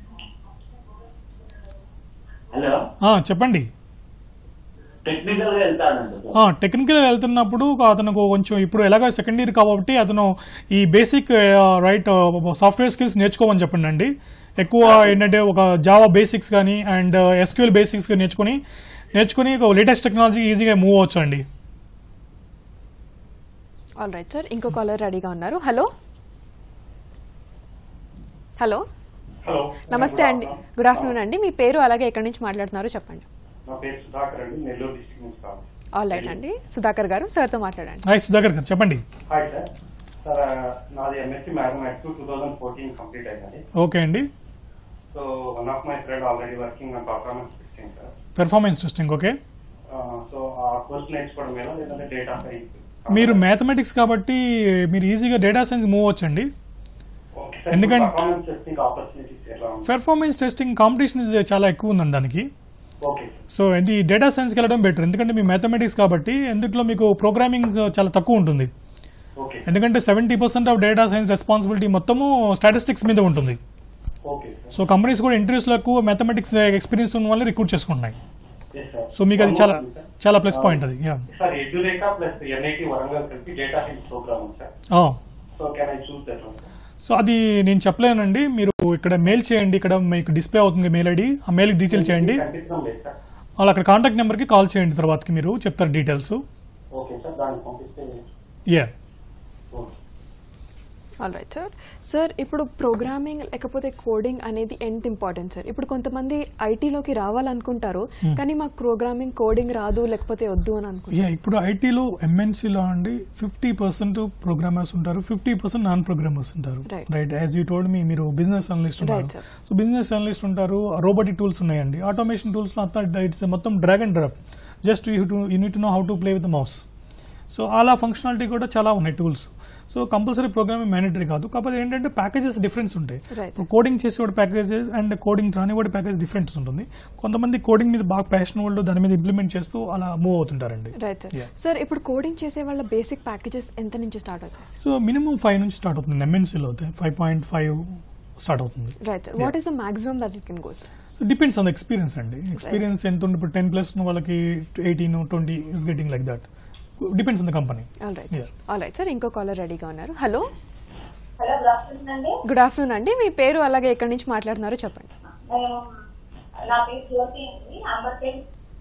హలో చెప్పండి. టెక్నికల్ గా వెళ్తాడండి. టెక్నికల్ వెళ్తున్నప్పుడు అతను కొంచెం ఇప్పుడు ఎలాగో సెకండ్ ఇయర్ కాబట్టి అతను ఈ బేసిక్ రైట్ సాఫ్ట్వేర్ స్కిల్స్ నేర్చుకోమని చెప్పండి అండి. ఎక్కువ ఏంటంటే ఒక జావా బేసిక్స్ కానీ అండ్ ఎస్క్యూఎల్ బేసిక్స్ నేర్చుకుని నేర్చుకుని లేటెస్ట్ టెక్నాలజీ ఈజీగా మూవ్ అవచ్చు అండి. ఆల్ రైట్ సార్, ఇంకో కాలర్ రెడీగా ఉన్నారు. హలో హలో హలో నమస్తే అండి, గుడ్ ఆఫ్టర్నూన్ అండి, మీ పేరు అలాగే ఎక్కడి నుంచి మాట్లాడుతున్నారో చెప్పండి. నా పేరు సుధాకర్ అండి, నెల్లూరు డిస్ట్రిక్ట్ నుంచి. ఆల్ రైట్ అండి, సుధాకర్ గారు సార్తో మాట్లాడండి. హాయ్ సుధాకర్ గారు, చెప్పండి. Hi sir. సార్ నాది MSc mathematics two thousand fourteen complete అయిందండి. ఓకే అండి. So one of my friend already working on performance testing sir. Performance testing, okay. So ఆ కోర్స్ నేర్చుకోవడం ఎలా, లేదంటే డేటా సైన్స్? మీరు మ్యాథమెటిక్స్ కాబట్టి మీరు ఈజీగా డేటా సైన్స్ మూవ్ అవ్వచ్చండి. ఎందుకంటే పెర్ఫార్మెన్స్ టెస్టింగ్ కాంపిటీషన్ చాలా ఎక్కువ ఉందండి దానికి. సో ఇది డేటా సైన్స్కి వెళ్ళడం బెటర్, ఎందుకంటే మీ మ్యాథమెటిక్స్ కాబట్టి ఎందుట్లో మీకు ప్రోగ్రామింగ్ చాలా తక్కువ ఉంటుంది. ఎందుకంటే seventy percent of data science responsibility మొత్తము స్టాటిస్టిక్స్ మీద ఉంటుంది. సో కంపెనీస్ కూడా ఇంటర్వ్యూస్ లో ఎక్కువ మ్యాథమెటిక్స్ ఎక్స్పీరియన్స్ ఉన్న వాళ్ళని రిక్రూట్ చేసుకుంటున్నాయి. సో మీకు అది చాలా చాలా ప్లస్ పాయింట్ అది. సో అది నేను చెప్పలేనండి, మీరు ఇక్కడ మెయిల్ చేయండి, ఇక్కడ మీకు డిస్ప్లే అవుతుంది మెయిల్ ఐడి, ఆ మెయిల్ డీటెయిల్ చేయండి, వాళ్ళు అక్కడ కాంటాక్ట్ నెంబర్కి కాల్ చేయండి, తర్వాతకి మీరు చెప్తారు details. Yeah all right sir. Sir ఇప్పుడు ప్రోగ్రామింగ్ లేకపోతే కోడింగ్ అనేది ఎంత ఇంపార్టెంట్ సార్? ఇప్పుడు కొంతమంది ఐటీలోకి రావాలనుకుంటారు కానీ మాకు ప్రోగ్రామింగ్ కోడింగ్ రాదు లేకపోతే వద్దు అని అనుకుంటారు. ఇప్పుడు ఐటీలో ఎంఎన్సీలో అండి ఫిఫ్టీ పర్సెంట్ ప్రోగ్రామర్స్ ఉంటారు, ఫిఫ్టీ పర్సెంట్ నాన్ ప్రోగ్రామర్స్ ఉంటారు. Right, as you told me మీరు బిజినెస్ అనలిస్ట్ ఉంటారు. సో బిజినెస్ అనలిస్ట్ ఉంటారు, రోబోటిక్ టూల్స్ ఉన్నాయండి, ఆటోమేషన్ టూల్స్ లో ఇట్స్ మొత్తం drag and drop, just you to you need to know how to play with mouse. So అలా functionality కూడా చాలా ఉన్నాయి tools. So compulsory programming mandatory కాదు, కాకపోతే ఏంటంటే ప్యాకేజెస్ డిఫరెన్స్ ఉంటాయి. కోడింగ్ చేసేవాడు ప్యాకేజెస్ అండ్ కోడింగ్ రానివాడి ప్యాకేజ్ డిఫరెంట్ ఉంటుంది. కొంతమంది కోడింగ్ మీద బాగా ప్యాషన్ వాళ్ళు దాని మీద ఇంప్లిమెంట్ చేస్తూ అలా మూవ్ అవుతుంటారండి. Right sir. సార్ ఇప్పుడు కోడింగ్ చేసే వాళ్ళ బేసిక్ ప్యాకేజెస్ ఎంత నుంచి స్టార్ట్ అవుతాయి? సో మినిమం ఫైవ్ నుంచి స్టార్ట్ అవుతుంది, ఎంఎన్సీలో అయితే ఫైవ్ పాయింట్ ఫైవ్ స్టార్ట్ అవుతుంది. Right sir. What is the maximum that it can go sir? So depends on the experience అండి. ఎక్స్పీరియన్స్ ఎంత ఉంది, ఇప్పుడు టెన్ ప్లస్ వాళ్ళకి eighteen twenty is getting like that. Depends on the company. All right all right sir, ఇంకో caller రెడీగా ఉన్నారు. Hello hello good afternoon అండి. Good afternoon అండి, మీ పేరు అలాగే ఎక్కడి నుంచి మాట్లాడుతున్నారో చెప్పండి. నా పేరు జ్యోతి అండి, అంబర్పేట.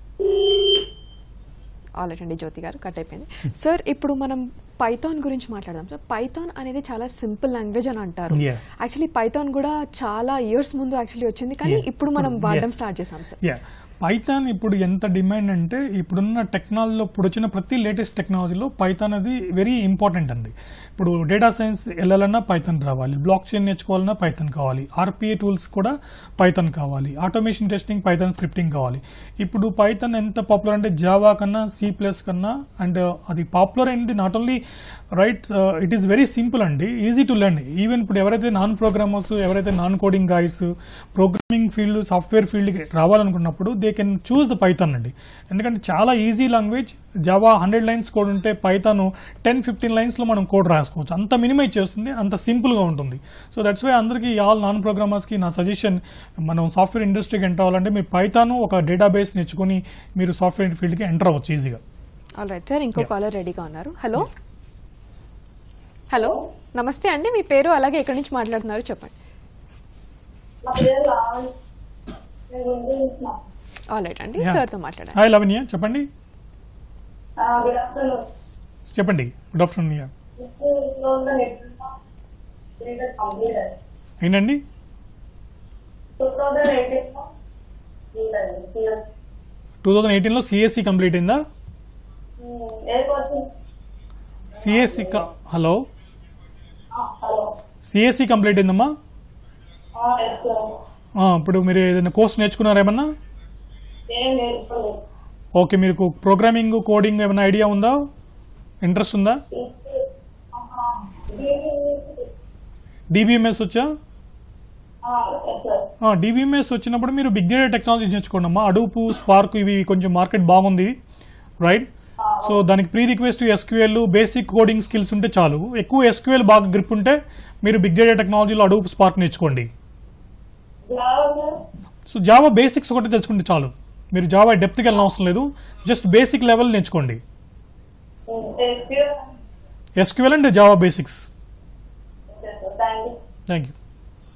ఆల్ రైట్ అండి, జ్యోతి గారు కట్ అయిపోయింది. సార్ ఇప్పుడు మనం పైథాన్ గురించి మాట్లాడదాం సార్. పైథాన్ అనేది చాలా సింపుల్ లాంగ్వేజ్ అని అంటారు. యాక్చువల్లీ పైథాన్ కూడా చాలా ఇయర్స్ ముందు యాక్చువల్లీ వచ్చింది, కానీ ఇప్పుడు మనం వాడడం స్టార్ట్ చేసాం సార్. పైథాన్ ఇప్పుడు ఎంత డిమాండ్ అంటే ఇప్పుడున్న టెక్నాలజీలో ఇప్పుడు వచ్చిన ప్రతి లేటెస్ట్ టెక్నాలజీలో పైథాన్ అది వెరీ ఇంపార్టెంట్ అండి. ఇప్పుడు డేటా సైన్స్ వెళ్ళాలన్నా పైథాన్ రావాలి, బ్లాక్ చైన్ నేర్చుకోవాలన్నా పైథాన్ కావాలి, ఆర్పిఏ టూల్స్ కూడా పైథాన్ కావాలి, ఆటోమేషన్ టెస్టింగ్ పైథాన్ స్క్రిప్టింగ్ కావాలి. ఇప్పుడు పైథాన్ ఎంత పాపులర్ అంటే జావా కన్నా సి ప్లస్ కన్నా, అండ్ అది పాపులర్ అయింది not only right, it is very simple అండి, ఈజీ టు లెర్న్. ఈవెన్ ఇప్పుడు ఎవరైతే నాన్ ప్రోగ్రామర్స్, ఎవరైతే non coding guys programming field software ఫీల్డ్కి రావాలనుకున్నప్పుడు they can choose the Python అండి. ఎందుకంటే చాలా easy language. Java hundred lines code ఉంటే పైథాన్ టెన్ ఫిఫ్టీన్ లైన్స్లో మనం కోడ్ రాసుకోవచ్చు. అంత మినిమైజ్ చేస్తుంది, అంత సింపుల్గా ఉంటుంది. సో దట్స్ వై అందరికీ ఆల్ నాన్ ప్రోగ్రామర్స్కి నా సజెషన్, మనం సాఫ్ట్వేర్ ఇండస్ట్రీకి ఎంటర్ అవ్వాలంటే మీరు పైథాన్ ఒక డేటాబేస్ నేర్చుకుని మీరు సాఫ్ట్వేర్ ఫీల్డ్కి ఎంటర్ అవ్వచ్చు ఈజీగా. ఆల్ రైట్ సార్, ఇంకో కాలర్ రెడీగా ఉన్నారు. హలో హలో నమస్తే అండి, మీ పేరు అలాగే ఎక్కడి నుంచి మాట్లాడుతున్నారు చెప్పండి. ఆల్ రైట్ అండి, సార్తో మాట్లాడండి. హాయ్ లవణ్య, చెప్పండి చెప్పండి గుడ్ ఆఫ్టర్నూన్. ఏంటండి టూ థౌజండ్ ఎయిటీన్ లో సిఎస్సి కంప్లీట్ అయిందా? సిఎస్సి హలో సిఎస్సి కంప్లీట్ అయిందమ్మా. ఇప్పుడు మీరు ఏదైనా కోర్స్ నేర్చుకున్నారా ఏమన్నా? ఓకే, మీకు ప్రోగ్రామింగ్ కోడింగ్ ఏమైనా ఐడియా ఉందా, ఇంట్రెస్ట్ ఉందా? డిబిఎంఎస్ వచ్చా? డిబిఎంఎస్ వచ్చినప్పుడు మీరు బిగ్ డేటా టెక్నాలజీ నేర్చుకోండి అమ్మా. అడూప్, స్పార్క్ ఇవి కొంచెం మార్కెట్ బాగుంది రైట్. సో దానికి pre request SQL, basic coding skills ఉంటే చాలు. ఎక్కువ ఎస్క్యూఎల్ బాగా గ్రిప్ ఉంటే మీరు బిగ్ డేటా టెక్నాలజీలో అడూప్, స్పార్క్ నేర్చుకోండి. సో జావా బేసిక్స్ ఒకటి తెలుసుకుంటే చాలు, మీరు జావా డెప్త్కి వెళ్ళిన అవసరం లేదు, జస్ట్ బేసిక్ లెవెల్ నేర్చుకోండి. SQL and Java basics. Thank you.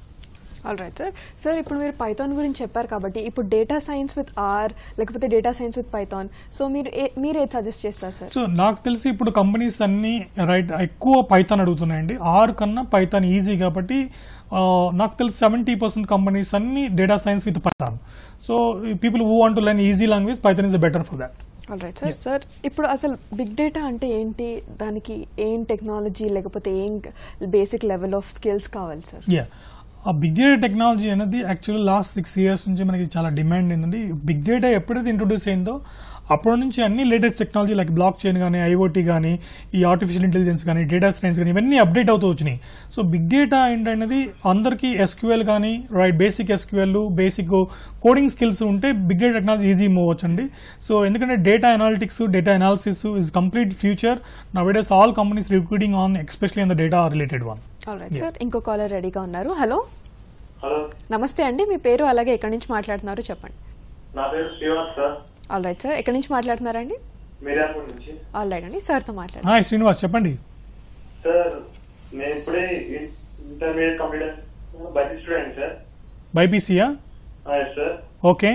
All right sir. Sir ఇప్పుడు మీరు పైథాన్ గురించి చెప్పారు కాబట్టి ఇప్పుడు డేటా సైన్స్ విత్ ఆర్ లేకపోతే data science with Python, so మీరు మీరు ఏది సజెస్ట్ చేస్తారు సార్? సో నాకు తెలిసి ఇప్పుడు కంపెనీస్ అన్ని రైట్ ఎక్కువ పైథాన్ అడుగుతున్నాయండి. ఆర్ కన్నా పైథాన్ ఈజీ కాబట్టి నాకు తెలిసి సెవెంటీ పర్సెంట్ కంపెనీస్ అన్ని data science with Python. So people who want to learn easy language Python is better for that. All right sir. Sir ఇప్పుడు అసలు బిగ్ డేటా అంటే ఏంటి, దానికి ఏం టెక్నాలజీ లేకపోతే ఏం బేసిక్ లెవెల్ ఆఫ్ స్కిల్స్ కావాలి సార్? యా, ఆ బిగ్ డేటా టెక్నాలజీ అనేది యాక్చువల్లీ లాస్ట్ సిక్స్ ఇయర్స్ నుంచి మనకి చాలా డిమాండ్ ఏంటండి. బిగ్ డేటా ఎప్పుడైతే ఇంట్రొడ్యూస్ అయిందో అప్పటి నుంచి అన్ని latest technology like blockchain కానీ, ఐఓటీ కానీ, ఈ ఆర్టిఫిషియల్ ఇంటెలిజెన్స్ కానీ, డేటా సైన్స్ కానీ ఇవన్నీ అప్డేట్ అవుతూ వచ్చినాయి. సో బిగ్ డేటా ఏంటనేది అందరికీ ఎస్క్యూఎల్ కానీ right basic SQL, basic coding skills ఉంటే big data technology easy move వచ్చండి. సో ఎందుకంటే data analytics, data analysis is complete future. Nowadays all companies recruiting on especially on the data related one. All right sir, ఇంకో caller రెడీగా ఉన్నారు. Hello hello నమస్తే అండి, మీ పేరు అలాగే ఎక్కడి నుంచి మాట్లాడుతున్నారు చెప్పండి. నా పేరు Srinivas sir. All right sir, ఎక్కడి నుంచి మాట్లాడుతున్నారండి? మీరాపూర్ నుంచి. ఆల్ రైట్ అండి, సార్తో మాట్లాడండి. హాయ్ శ్రీనివాస్, చెప్పండి. సార్ నేను ఇప్పుడే intermediate complete BiPC student sir. బైపీసీయా? సార్. ఓకే.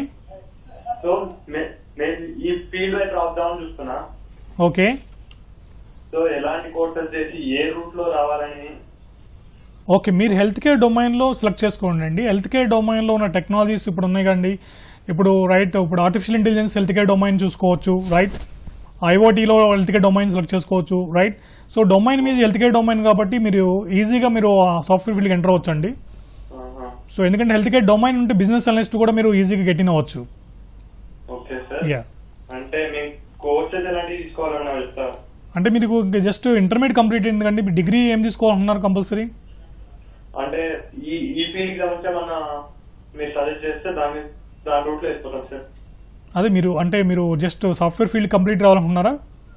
సో నేను ఈ ఫీల్డ్ వైపు రాద్దామని చూస్తున్నా. ఓకే. సో ఎలాంటి కోర్సెస్ చేసి ఏ రూట్ లో రావాలని? ఓకే, మీరు హెల్త్ కేర్ డొమైన్లో సెలెక్ట్ చేసుకోండి అండి. హెల్త్ కేర్ డొమైన్లో ఉన్న టెక్నాలజీస్ ఇప్పుడు ఉన్నాయి కండి. ఇప్పుడు రైట్ ఇప్పుడు artificial intelligence health care domain చూసుకోవచ్చు రైట్. ఐఓటీలో హెల్త్ కేర్ డొమైన్ సెలెక్ట్ చేసుకోవచ్చు రైట్. సో డొమైన్ మీద హెల్త్ కేర్ డొమైన్ కాబట్టి మీరు ఈజీగా మీరు సాఫ్ట్వేర్ ఫీల్డ్కి ఎంటర్ అవ్వచ్చు అండి. సో ఎందుకంటే హెల్త్ కేర్ డొమైన్ ఉంటే బిజినెస్ అనలిస్ట్ కూడా మీరు ఈజీగా గెట్ ఇన్ అవ్వచ్చు. Okay sir. యా, అంటే మీ కోర్సెస్ ఎలాంటివి తీసుకోవాలన్నా చెప్తారు? అంటే మీకు జస్ట్ ఇంటర్మీడియట్ కంప్లీట్ అయింది కండి, మీ డిగ్రీ ఏం తీసుకోవాలనుకున్నారు కంపల్సరీ? అంటే ఈ ఈ ఫీల్డ్ సంబంధించి మన మీరు సజెస్ట్ చేస్తే దాని దాని రూట్ లో వేసుకోవాలి సార్. అదే మీరు అంటే మీరు జస్ట్ సాఫ్ట్వేర్ ఫీల్డ్ కంప్లీట్ రావాలనుకున్నారా?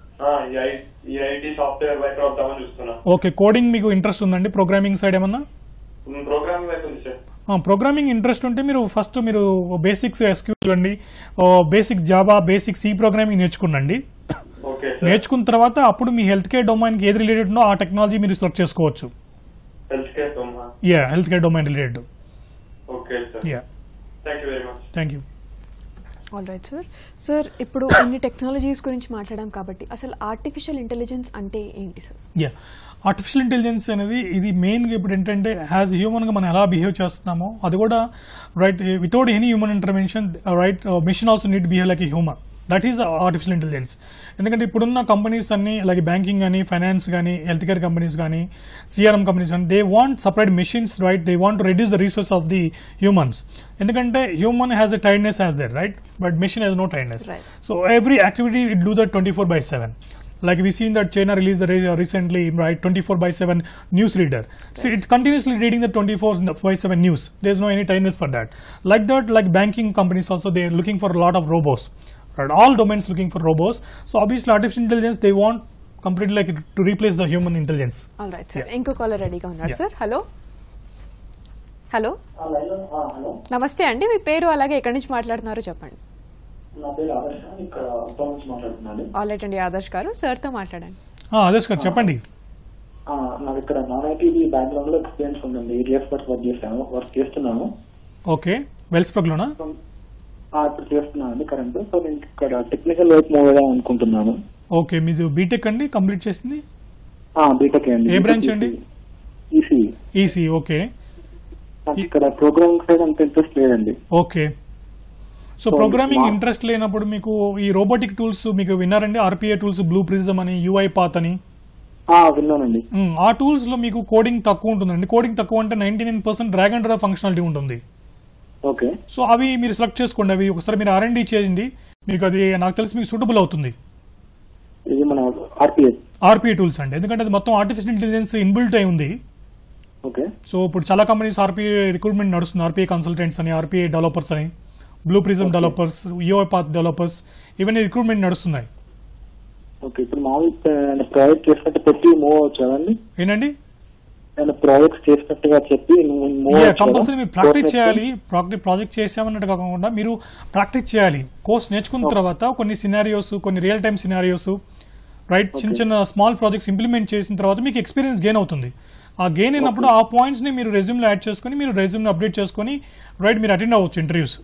ఈ ఐటీ సాఫ్ట్వేర్ వైపు వద్దామని చూస్తున్నా. ఓకే, కోడింగ్ మీకు ఇంట్రెస్ట్ ఉందండి? ప్రోగ్రామింగ్ సైడ్ ఏమన్నా? ప్రోగ్రామింగ్ వైపు ఉంది సార్. ప్రోగ్రామింగ్ ఇంట్రెస్ట్ ఉంటే మీరు ఫస్ట్ మీరు బేసిక్స్ ఎస్క్యూఎల్ అండి, basic Java, basic C programming నేర్చుకున్నాండి. నేర్చుకున్న తర్వాత అప్పుడు మీ హెల్త్ కేర్ డొమైన్ కి ఏది రిలేటెడ్ ఉందో ఆ టెక్నాలజీ మీరు సెలెక్ట్ చేసుకోవచ్చు. Health care domain? Yeah, health care domain related. Okay sir. Yeah, thank you very much. Thank you. All right sir. Sir ఇప్పుడు ఇన్ని టెక్నాలజీస్ గురించి మాట్లాడాం కాబట్టి అసలు ఆర్టిఫిషియల్ ఇంటెలిజెన్స్ అంటే ఏంటి సార్? యా, ఆర్టిఫిషియల్ ఇంటెలిజెన్స్ అనేది ఇది మెయిన్గా ఇప్పుడు ఏంటంటే యాజ్ హ్యూమన్గా మనం ఎలా బిహేవ్ చేస్తున్నామో అది కూడా right without any human intervention right machine also need behave like a human. That is artificial intelligence. ఎందుకంటే ఇప్పుడున్న కంపెనీస్ అన్ని లైక్ బ్యాంకింగ్ కానీ, ఫైనాన్స్ కానీ, హెల్త్ కేర్ కంపెనీస్ కానీ, సిఆర్ఎం కంపెనీస్ కానీ, they want separate machines right. They want to reduce the resource of the humans. ఎందుకంటే human has a tiredness has there right, but machine has no tiredness. So every activity it do that twenty four by seven. Like we seen that China released the re- recently, right, twenty-four by seven news reader. So it's continuously reading the twenty-four by seven news. There's no any timeless for that. Like that, like banking companies also, they're looking for a lot of robots. Right, all domains looking for robots. So obviously, artificial intelligence they want completely like to replace the human intelligence. All right, sir. Yeah. Inko caller ready ga unnaru sir. Hello. Hello. Hello నమస్తే అండి, మీ పేరు అలాగే ఎక్కడి నుంచి మాట్లాడుతున్నారో చెప్పండి. నా పేరు ఆదర్శ్, ఇక్కడ ఉప్పల్ నుంచి మాట్లాడుతున్నాను. ఆల్ రైట్ అండి ఆదర్శ్ గారు, సార్ తో మాట్లాడండి. ఆదర్శ్ గారు చెప్పండి. నాకు ఇక్కడ నాన్ ఐటీ బ్యాక్గ్రౌండ్ లో ఎక్స్పీరియన్స్ ఉందండి. ఎయిట్ ఇయర్స్ వరకు వర్క్ చేశాను, వర్క్ చేస్తున్నాను. ఓకే, వెల్స్బర్గ్ లోనా? ఇప్పుడు చేస్తున్నానండి కరెంట్. సో నేను ఇక్కడ టెక్నికల్ వైపు మూవ్ అవ్వడం అనుకుంటున్నాను. ఓకే, మీది బీటెక్ అండి కంప్లీట్ చేసింది? బీటెక్ అండి. ఏ బ్రాంచ్ అండి? ఈసీ. EC, okay. ఇక్కడ ప్రోగ్రామింగ్ సైడ్ అంత ఇంట్రెస్ట్ లేదండి. ఓకే. సో ప్రోగ్రామింగ్ ఇంట్రెస్ట్ లేనప్పుడు మీకు ఈ రోబోటిక్ టూల్స్ మీకు విన్నారండి? ఆర్పిఏ టూల్స్, బ్లూ ప్రిజమ్ అని, యూఐ పాత్ అని విన్నానండి. ఆ టూల్స్ లో మీకు కోడింగ్ తక్కువ ఉంటుందండి. కోడింగ్ తక్కువ అంటే ninety nine percent drag and drop functionality ఉంటుంది. ఓకే. సో అవి మీరు సెలెక్ట్ చేసుకోండి. అవి ఒకసారి మీరు ఆర్ అండ్ డి చేయండి, మీకు అది నాకు తెలిసి మీకు సూటబుల్ అవుతుంది. ఇది మన ఆర్పిఏ ఆర్పిఏ టూల్స్ అండి, ఎందుకంటే అది మొత్తం ఆర్టిఫిషియల్ ఇంటెలిజెన్స్ ఇన్బిల్ట్ అయి ఉంది. ఓకే. సో ఇప్పుడు చాలా కంపెనీస్ ఆర్పిఏ రిక్రూట్మెంట్ నడుస్తుంది. ఆర్పిఏ కన్సల్టెంట్స్ అని, ఆర్పిఏ డెవలపర్స్ అని, Blue Prism developers, UiPath developers, ఇవన్నీ రిక్రూట్మెంట్ నడుస్తున్నాయి. ఓకే. ఇప్పుడు మామూలు ప్రాజెక్ట్ చేసినట్టు పెట్టి మూవ్ అవ్వచ్చు ఏంటండి? ప్రాజెక్ట్స్ చేసినట్టుగా చెప్పి కంపల్సరీ మీరు ప్రాక్టీస్ చేయాలి. ప్రాజెక్ట్ చేసామన్నట్టు కాకుండా మీరు ప్రాక్టీస్ చేయాలి. కోర్స్ నేర్చుకున్న తర్వాత కొన్ని సినారియోస్, కొన్ని రియల్ టైమ్ సినారియోస్ రైట్, చిన్న చిన్న స్మాల్ ప్రాజెక్ట్స్ ఇంప్లిమెంట్ చేసిన తర్వాత మీకు ఎక్స్పీరియన్స్ గెయిన్ అవుతుంది. ఆ గెయిన్ అయినప్పుడు ఆ పాయింట్స్ ని మీరు రెజ్యూమ్ లో యాడ్ చేసుకుని మీరు రెజ్యూమ్ అప్డేట్ చేసుకుని రైట్ మీరు అటెండ్ అవ్వచ్చు interviews.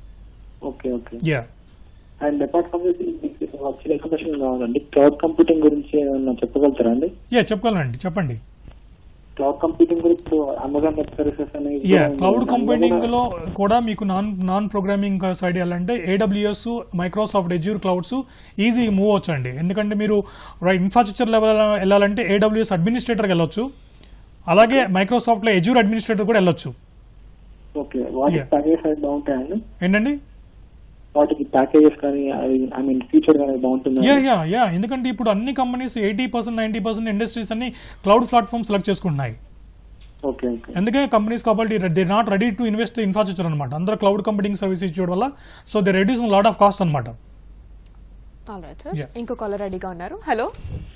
Okay okay. Yeah. And apart from this వచ్చే ఇన్ఫర్మేషన్ కావాలండి. క్లౌడ్ కంప్యూటింగ్ గురించి ఏమన్నా చెప్పగలుగుతారా అండి? యా చెప్పగలనండి, చెప్పండి. క్లౌడ్ కంప్యూటింగ్ గురించి అమెజాన్ వెబ్ సర్వీసెస్ అనేది. యా, క్లౌడ్ కంప్యూటింగ్ లో కూడా మీకు నాన్ నాన్ ప్రోగ్రామింగ్ సైడ్ వెళ్ళాలంటే AWS, Microsoft Azure clouds easy move అవచ్చు అండి. ఎందుకంటే మీరు రైట్ ఇన్ఫ్రాస్ట్రక్చర్ లెవెల్ వెళ్ళాలంటే ఏడబ్ల్యూఎస్ అడ్మినిస్ట్రేటర్కి వెళ్ళొచ్చు, అలాగే మైక్రోసాఫ్ట్ లో ఎజ్యూర్ అడ్మినిస్ట్రేటర్ కూడా వెళ్ళొచ్చు. ఓకే. వాటి ప్యాకేజెస్ బాగుంటాయండి? ఏంటండి? వాటికి ప్యాకేజెస్ కానీ ఐ మీన్ ఫీచర్ కానీ బాగుంటుంది? యా యా యా ఎందుకంటే ఇప్పుడు అన్ని companies eighty percent ninety percent industries అన్ని క్లౌడ్ ప్లాట్ఫామ్ సెలెక్ట్ చేసుకుంటున్నాయి. ఓకే. ఎందుకే కంపెనీస్ కాబట్టి they not ready to invest infrastructure అనమాట. అందరూ క్లౌడ్ కంప్యూటింగ్ సర్వీస్ ఇచ్చడం వల్ల so they reduce lot of cost అనమాట. ఇంకో కాలర్ రెడీగా ఉన్నారు. హలో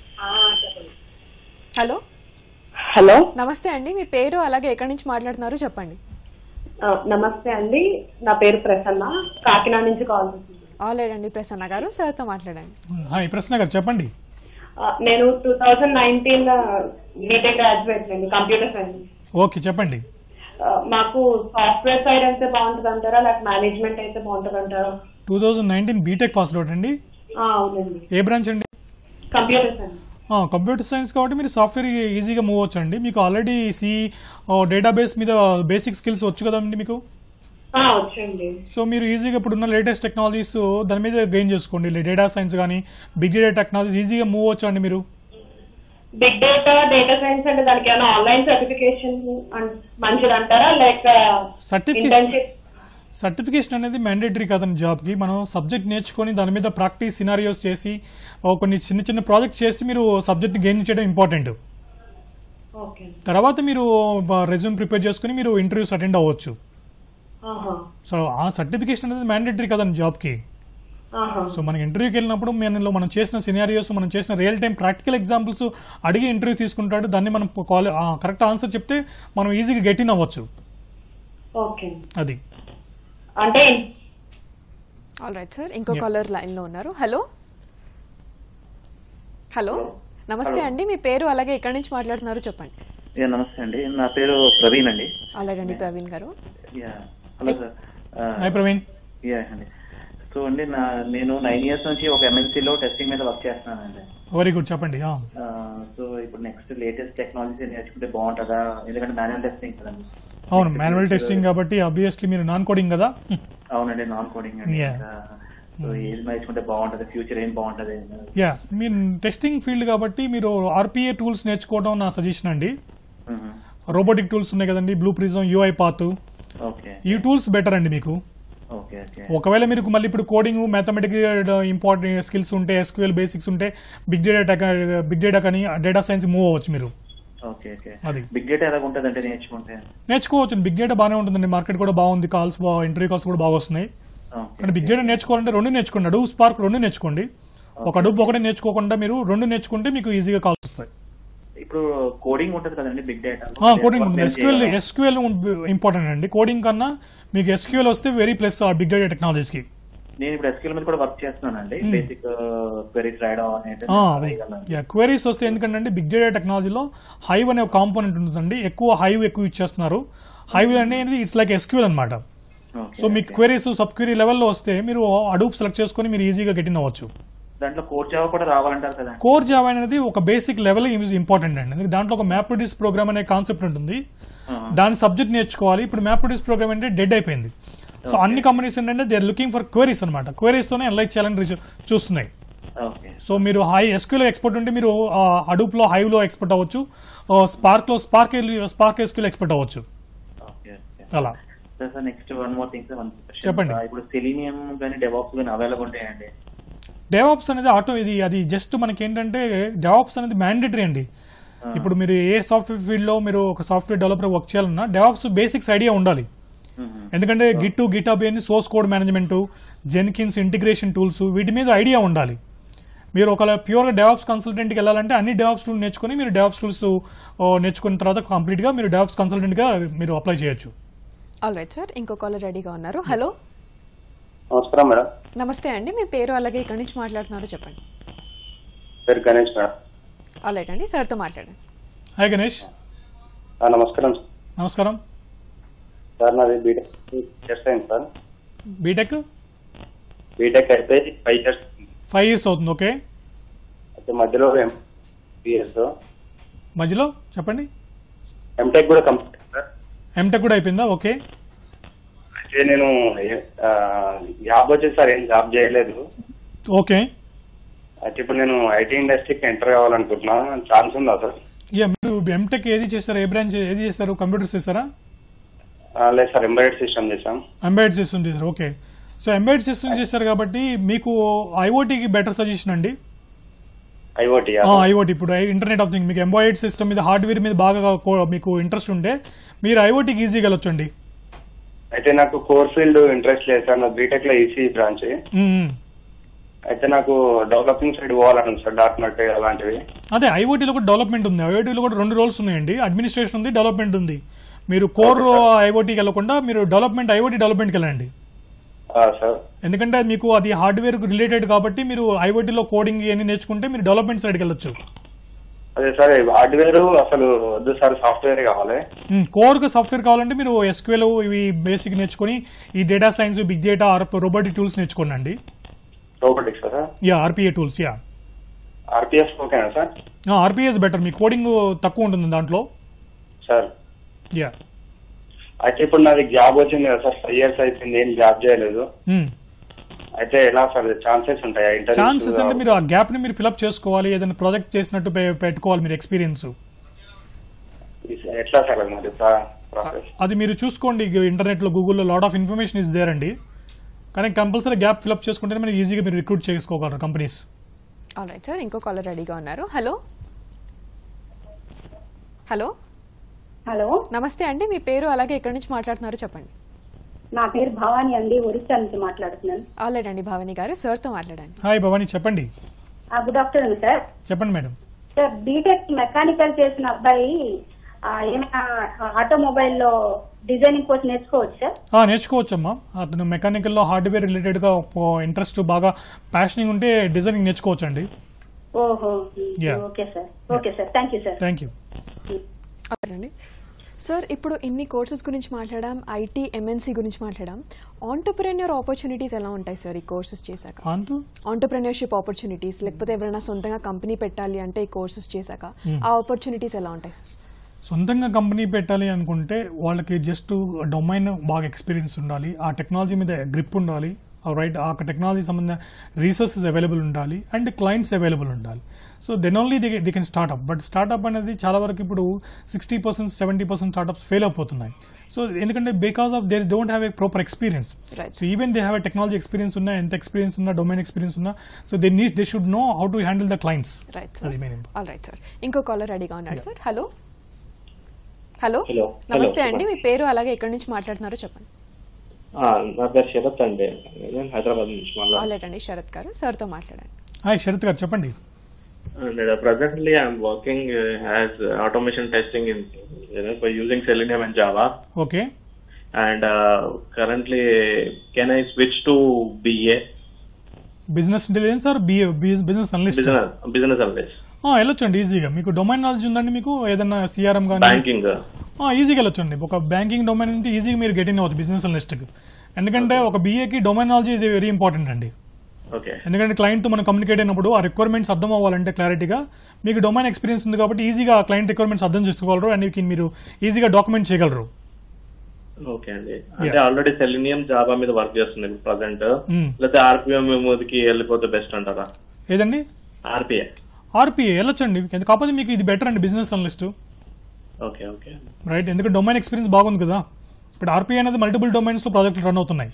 హలో హలో నమస్తే అండి, మీ పేరు అలాగే ఎక్కడి నుంచి మాట్లాడుతున్నారు చెప్పండి. నమస్తే అండి, నా పేరు ప్రసన్న, కాకినాడ నుంచి కాల్ చేస్తున్నాను. ఆల్రెడీ అండి ప్రసన్న గారు, సార్తో మాట్లాడండి. హాయ్ ప్రసన్న గారు చెప్పండి. నేను two thousand nineteen BTech graduate అండి, కంప్యూటర్ సైన్స్. ఓకే చెప్పండి. మాకు సాఫ్ట్వేర్ సైడ్ అయితే బాగుంటుంది అంటారా లేక మేనేజ్మెంట్ అయితే బాగుంటుంది అంటారా? Two thousand nineteen BTech pass out అండి. అవునండి. ఏ బ్రాంచ్ అండి? Computer science. కంప్యూటర్ సైన్స్ కాబట్టి మీరు సాఫ్ట్వేర్ ఈజీగా మూవ్ అవచ్చు అండి. మీకు ఆల్రెడీ సి డేటాబేస్ మీద బేసిక్ స్కిల్స్ వచ్చు కదండి మీకు? వచ్చండి. సో మీరు ఈజీగా ఇప్పుడున్న లేటెస్ట్ టెక్నాలజీస్ దాని మీద గెయిన్ చేసుకోండి. డేటా సైన్స్ కానీ బిగ్ డేటా టెక్నాలజీస్ ఈజీగా మూవ్ అవచ్చు అండి మీరు. బిగ్ డేటా డేటా సైన్స్ అంటే దానికి ఏమైనా ఆన్లైన్ సర్టిఫికేషన్ మంచిది అంటారా లేక సర్టిఫికేషన్? సర్టిఫికేషన్ అనేది మ్యాండేటరీ కదండి జాబ్కి. మనం సబ్జెక్ట్ నేర్చుకొని దాని మీద ప్రాక్టీస్ సినారియోస్ చేసి కొన్ని చిన్న చిన్న ప్రాజెక్ట్స్ చేసి మీరు సబ్జెక్ట్ గెయిన్ చేయడం ఇంపార్టెంట్. తర్వాత మీరు రెజ్యూమ్ ప్రిపేర్ చేసుకుని మీరు ఇంటర్వ్యూస్ అటెండ్ అవ్వచ్చు. సో ఆ సర్టిఫికేషన్ అనేది మ్యాండేటరీ కదండి జాబ్కి. సో మనకి ఇంటర్వ్యూకి వెళ్ళినప్పుడు మనలో మనం చేసిన సినారియోస్, మనం చేసిన రియల్ టైం ప్రాక్టికల్ ఎగ్జాంపుల్స్ అడిగి ఇంటర్వ్యూ తీసుకుంటాడు. దాన్ని మనం కరెక్ట్ ఆన్సర్ చెప్తే మనం ఈజీగా గెట్ ఇన్ అవ్వచ్చు. అది అంటే. ఆల్ రైట్ సార్, ఇంకో కాలర్ లైన్ లో ఉన్నారు. హలో హలో నమస్తే అండి, మీ పేరు అలాగే ఎక్కడి నుంచి మాట్లాడుతున్నారు చెప్పండి. నమస్తే అండి, నా పేరు ప్రవీణ్ అండి. అలాగే అండి ప్రవీణ్ గారు. Hello sir. హాయ్ ప్రవీణ్. అండి సో అండి నా నేను నైన్ ఇయర్స్ నుంచి ఒక ఎంఎన్సీలో టెస్టింగ్ మీద వర్క్ చేస్తున్నానండి. వెరీ గుడ్, చెప్పండి. సో ఇప్పుడు నెక్స్ట్ లేటెస్ట్ టెక్నాలజీ నేర్చుకుంటే బాగుంటుందా? ఎందుకంటే మాన్యువల్ టెస్టింగ్ కదండి. అవును, మాన్యువల్ టెస్టింగ్ కాబట్టి ఆబ్వియస్లీ మీరు నాన్ కోడింగ్ కదా. అవునండి, నాన్ కోడింగ్ అండి. సో ఏది నేర్చుకుంటే బాగుంటుంది, ఫ్యూచర్ ఏం బాగుంటుంది? యా, మీరు టెస్టింగ్ ఫీల్డ్ కాబట్టి మీరు ఆర్పిఏ టూల్స్ నేర్చుకోవడం నా సజెషన్ అండి. రోబోటిక్ టూల్స్ ఉన్నాయి కదండి, బ్లూ ప్రిజం, యూఐ పాత్, ఈ టూల్స్ బెటర్ అండి మీకు. ఒకవేళ మీరు మళ్ళీ ఇప్పుడు కోడింగ్, మ్యాథమెటికల్ ఇంపార్టెంట్ స్కిల్స్ ఉంటే, ఎస్క్యూఎల్ బేసిక్స్ ఉంటే, బిగ్ డేటా బిగ్ డేటా కానీ డేటా సైన్స్ మూవ్ అవ్వచ్చు మీరు. అది బిగ్ డేటా ఎలా ఉంటుందంటే నేర్చుకుంటే నేర్చుకోవచ్చు. బిగ్ డేటా బాగానే ఉంటుందండి, మార్కెట్ కూడా బాగుంది, కాల్స్ ఇంటర్వ్యూ కాల్స్ కూడా బాగా వస్తున్నాయి. కానీ బిగ్ డేటా నేర్చుకోవాలంటే రెండు నేర్చుకోండి, అడూబ్ స్పార్క్ రెండు నేర్చుకోండి. ఒక అడూబ్ ఒకటే నేర్చుకోకుండా మీరు రెండు నేర్చుకుంటే మీకు ఈజీగా కాల్స్ వస్తాయి. ఇప్పుడు కోడింగ్ ఉంటుంది కదండి, బిగ్ డేటా కోడింగ్ ఉంటుంది. ఎస్క్యూఎల్ ఎస్క్యూఎల్ ఇంపార్టెంట్ అండి. కోడింగ్ కన్నా మీకు ఎస్క్యూఎల్ వస్తే very plus big data technologies కి. నేను ఇప్పుడు ఎస్క్యూఎల్ మీద కూడా వర్క్ చేస్తున్నానండి, బేసిక్ క్వెరీస్ రాయడం అనేది. క్వెరీస్ వస్తే ఎందుకంటే బిగ్ డేటా టెక్నాలజీలో హైవ్ అనే ఒక కాంపోనెంట్ ఉంటుందండి, ఎక్కువ హైవ్ ఎక్కువ ఇచ్చేస్తున్నారు. హైవ్ అనేది ఇట్స్ లైక్ ఎస్క్యూఎల్ అనమాట. సో మీకు క్వెరీస్ సబ్ క్వెరీ లెవెల్లో వస్తే మీరు అడూబ్ సెలెక్ట్ చేసుకుని మీరు ఈజీగా గెట్ ఇన్ అవ్వచ్చు. దాంట్లో కోర్ జావా కూడా రావాలంటారు కదా. కోర్ జావా అనేది ఒక బేసిక్ లెవెల్ ఇంపార్టెంట్ అండి. దాంట్లో ఒక మ్యాప్ రెడ్యూస్ ప్రోగ్రామ్ అనే కాన్సెప్ట్ ఉంటుంది, దాని సబ్జెక్ట్ నేర్చుకోవాలి. ఇప్పుడు మ్యాప్ రెడ్యూస్ ప్రోగ్రామ్ అంటే డెడ్ అయిపోయింది. సో అన్ని కంపెనీస్ ఏంటంటే they are looking for queries అనమాట. క్వెరీస్ తోనే అనలైజ్ చేయాలని చూస్తున్నాయి. సో మీరు హై ఎస్క్యూఎల్ ఎక్స్పర్ట్ ఉంటే మీరు అడూప్ లో హైవ్ లో ఎక్స్పర్ట్ అవ్వచ్చు, స్పార్క్ లో స్పార్క్ స్పార్క్ ఎస్క్యూఎల్ ఎక్స్పర్ట్ అవ్వచ్చు. అలా నెక్స్ట్ వన్ మోర్ థింగ్ చెప్పండి. ఇప్పుడు సెలీనియం కానీ డెవాప్స్ కానీ అవైలబుల్ ఉంటాయండి. డెవాప్స్ అనేది ఆటో ఇది అది జస్ట్ మనకి ఏంటంటే డెవాప్స్ అనేది మ్యాండేటరీ అండి. ఇప్పుడు మీరు ఏ సాఫ్ట్వేర్ ఫీల్డ్ లో మీరు ఒక సాఫ్ట్వేర్ డెవలపర్ వర్క్ చేయాలన్నా డెవాప్స్ బేసిక్స్ ఐడియా ఉండాలి. ఎందుకంటే గిట్ గిటబ్ అని source code management, Jenkins integration tools, వీటి మీద ఐడియా ఉండాలి. మీరు ఒకవేళ ప్యూర్గా డెవాప్స్ కన్సల్టెంట్కి వెళ్ళాలంటే అన్ని డెవాప్స్ టూల్ నేర్చుకుని మీరు డెవాప్స్ టూల్స్ నేర్చుకున్న తర్వాత కంప్లీట్ గా మీరు డెవాప్స్ కన్సల్టెంట్ గా మీరు అప్లై చేయొచ్చు. ఆల్ రైట్ సార్, ఇంకో కాలర్ రెడీగా ఉన్నారు. హలో, నమస్కారం మేడం. నమస్తే అండి, మీ పేరు అలాగే ఇక్కడ నుంచి మాట్లాడుతున్నారు చెప్పండి. పేరు గణేష్ మేడం. ఆల్ రైట్ అండి, సార్తో మాట్లాడండి. హాయ్ గణేష్. నమస్కారం. నమస్కారం సార్, నాది బీటెక్ ఇయర్స్ అయింది సార్. బీటెక్ బీటెక్ అయిపోయి ఫైవ్ ఇయర్స్ ఫైవ్ ఇయర్స్ అవుతుంది. ఓకే, అయితే మధ్యలో ఇయర్స్ మధ్యలో చెప్పండి. ఎంటెక్ కూడా కంప్లీట్ సార్. ఎంటెక్ కూడా అయిపోయిందా? ఓకే. అయితే నేను జాబ్ వచ్చేసి సార్ ఏం జాబ్ చేయలేదు. ఓకే. అయితే ఇప్పుడు నేను ఐటీ ఇండస్ట్రీకి ఎంటర్ కావాలనుకుంటున్నా, ఛాన్స్ ఉందా సార్? యా, మీరు ఎంటెక్ ఏది చేస్తారు? ఏ బ్రాంచ్ ఏది చేస్తారు? కంప్యూటర్స్ చేస్తారా? లేదు సార్, ఎంబెడెడ్ సిస్టమ్ చేసాం. ఎంబెడెడ్ సిస్టమ్ చేశారు. ఓకే. సో ఎంబెడెడ్ సిస్టమ్ చేశారు కాబట్టి మీకు ఐఓటీకి బెటర్ సజెషన్ అండి. ఐఓటీ ఐఓటీ ఇప్పుడు ఇంటర్నెట్ ఆఫ్ థింగ్ మీకు ఎంబెడెడ్ సిస్టమ్ మీద హార్డ్వేర్ మీద బాగా మీకు ఇంట్రెస్ట్ ఉంటే మీరు ఐఓటీకి ఈజీగా వెళ్ళొచ్చండి. అయితే నాకు కోర్ ఫీల్డ్ ఇంట్రెస్ట్ లేదు సార్, నాకు బీటెక్ లో ఈసీ బ్రాంచ్. అయితే నాకు డెవలపింగ్ సైడ్ పోవాలని సార్, డాట్ నెట్ అలాంటివి. అదే ఐఓటీలో కూడా డెవలప్మెంట్ ఉంది. ఐఓటీలో కూడా రెండు రోల్స్ ఉన్నాయండి, అడ్మినిస్ట్రేషన్ ఉంది, డెవలప్మెంట్ ఉంది. మీరు కోర్ ఐఓటీకి వెళ్ళకుండా మీరు డెవలప్మెంట్ ఐఓటీ డెవలప్మెంట్కి వెళ్ళండి. ఎందుకంటే మీకు అది హార్డ్వేర్ రిలేటెడ్ కాబట్టి మీరు ఐఓటీలో కోడింగ్ ఇవన్నీ నేర్చుకుంటే మీరు డెవలప్మెంట్ సైడ్కి వెళ్ళొచ్చు. అదే సార్, హార్డ్వేర్ అసలు వద్దు సార్, సాఫ్ట్వేర్ కావాలి. కోర్ గా సాఫ్ట్వేర్ కావాలంటే మీరు ఎస్క్యూఎల్ ఇవి బేసిక్ నేర్చుకుని ఈ data science, big data, robotic tools నేర్చుకోండి. Robotics sir? Yeah, RPA tools. Yeah, RPS ఓకేనా సార్? ఆర్పిఎస్ బెటర్, మీ కోడింగ్ తక్కువ ఉంటుంది దాంట్లో సార్. యా, అయితే ఇప్పుడు నాది జాబ్ వచ్చింది కదా సార్, ఫైవ్ ఇయర్స్ అయిపోయింది, ఏం జాబ్ చేయలేదు. అయితే ఎలా సార్ ఛాన్సెస్ ఉంటాయా? ఛాన్సెస్ అంటే మీరు ఆ గ్యాప్ ని మీరు ఫిల్అప్ చేసుకోవాలి, ఏదైనా ప్రాజెక్ట్ చేసినట్టు పెట్టుకోవాలి మీరు ఎక్స్పీరియన్స్. ఎట్లా సార్ మరి ప్రాసెస్? అది మీరు చూసుకోండి, ఇంటర్నెట్ లో గూగుల్లో lot of information is there అండి. కానీ కంపల్సరీ గ్యాప్ ఫిల్అప్ చేసుకుంటే మీరు ఈజీగా మీరు రిక్రూట్ చేసుకోగలరు కంపెనీస్. ఆల్ రైట్ సార్, ఇంకో కాలర్ రెడీగా ఉన్నారు. హలో హలో హలో నమస్తే అండి, మీ పేరు అలాగే ఎక్కడి నుంచి మాట్లాడుతున్నారు చెప్పండి. నా పేరు భవానీ అండి, ఒరిస్సా నుంచి మాట్లాడుతున్నాను. ఆల్రెడీ అండి భవానీ గారు, సార్ తో మాట్లాడండి. హాయ్ భవానీ, చెప్పండి. Good afternoon sir. చెప్పండి మేడం. సార్, బీటెక్ మెకానికల్ చేసిన అబ్బాయి ఏమైనా ఆటోమొబైల్ లో డిజైనింగ్ కోర్స్ నేర్చుకోవచ్చు సార్? నేర్చుకోవచ్చమ్మా. అతను మెకానికల్ లో హార్డ్వేర్ రిలేటెడ్ గా ఇంట్రెస్ట్ బాగా ప్యాషనింగ్ ఉంటే డిజైనింగ్ నేర్చుకోవచ్చు అండి. ఓహో, okay sir. Okay sir, thank you sir. Thank you. Sir ఇప్పుడు ఇన్ని కోర్సెస్ గురించి మాట్లాడాం, ఐటీ ఎంఎన్సీ గురించి మాట్లాడాం. ఆంటర్ప్రెన్యూర్ ఆపర్చునిటీస్ ఎలా ఉంటాయి సార్ ఈ కోర్సెస్ చేశాక? ఆంటర్ప్రెన్యూర్షిప్ ఆపర్చునిటీస్, లేకపోతే ఎవరైనా సొంతంగా కంపెనీ పెట్టాలి అంటే ఈ కోర్సెస్ చేశాక ఆ ఆపర్చునిటీస్ ఎలా ఉంటాయి సార్? సొంతంగా కంపెనీ పెట్టాలి అనుకుంటే వాళ్ళకి జస్ట్ డొమైన్ బాగా ఎక్స్పీరియన్స్ ఉండాలి, ఆ టెక్నాలజీ మీద గ్రిప్ ఉండాలి, రైట్, ఆ టెక్నాలజీ సంబంధించిన రీసోర్సెస్ అవైలబుల్ ఉండాలి అండ్ క్లయింట్స్ అవైలబుల్ ఉండాలి. So then only they they can startup. But startup అనేది చాలా వరకు ఇప్పుడు sixty percent seventy percent startups fail అయిపోతున్నాయి. సో ఎందుకంటే because of they don't have a proper experience. So even they have a technology experience ఉన్నా, ఎంత experience ఉన్నా, domain experience ఉన్నా, so they need they should know how to handle the clients. అది main. All right sir, ఇంకో caller రెడీగా ఉన్నాడు sir. Hello hello నమస్తే అండి, మీ పేరు అలాగే ఎక్కడి నుంచి మాట్లాడుతున్నారో చెప్పండి. నా పేరు శరత్ అండి, నేను హైదరాబాద్ నుంచి మాట్లాడండి. శరత్ గారు, సార్తో మాట్లాడండి. హాయ్ శరత్ గారు, చెప్పండి. Presently, I'm working uh, as uh, automation testing in you know, for using Selenium and Java. Okay. And uh, currently, can I switch to B A? Business intelligence or B A, business analyst? Business, business analyst. వెళ్ళొచ్చండి ఈజీగా. మీకు domain knowledge ఉందండి, మీకు ఏదైనా CRM కానీ banking ఈజీగా వెళ్ళొచ్చండి. ఒక బ్యాంకింగ్ డొమైన్ నుంచి ఈజీగా మీరు గెట్ ఇన్ అవ్వచ్చు బిజినెస్ అనలిస్ట్కి. ఎందుకంటే ఒక బీఏకి domain knowledge is very important అండి. ఎందుకంటే క్లయింట్ తో మనం కమ్యూనికేట్ అయినప్పుడు ఆ రిక్వైర్మెంట్స్ అర్థం అవ్వాలంటే క్లారిటీగా మీకు డొమైన్ ఎక్స్పీరియన్స్ ఉంది కాబట్టి ఈజీగా ఆ క్లయింట్ రిక్వైర్మెంట్స్ అర్థం చేసుకోగలరు అండ్ మీరు ఈజీగా డాక్యుమెంట్ చేయగలరు. ఓకే అండి, అంటే ఆల్రెడీ సెలీనియం జావా మీద వర్క్ చేస్తుంది ప్రజెంట్, లేకపోతే ఆర్పిఎం మీదకి వెళ్ళిపోతే బెస్ట్ అంటారా? ఏదండి? ఆర్పిఏ. ఆర్పిఏ వెళ్ళొచ్చండి, కాకపోతే మీకు ఇది బెటర్ అండి business analyst. Okay okay right, ఎందుకంటే డొమైన్ ఎక్స్పీరియన్స్ బాగుంది కదా. ఇప్పుడు ఆర్పిఏ అనేది మల్టిపుల్ డొమైన్స్ లో ప్రాజెక్టులు రన్ అవుతున్నాయి.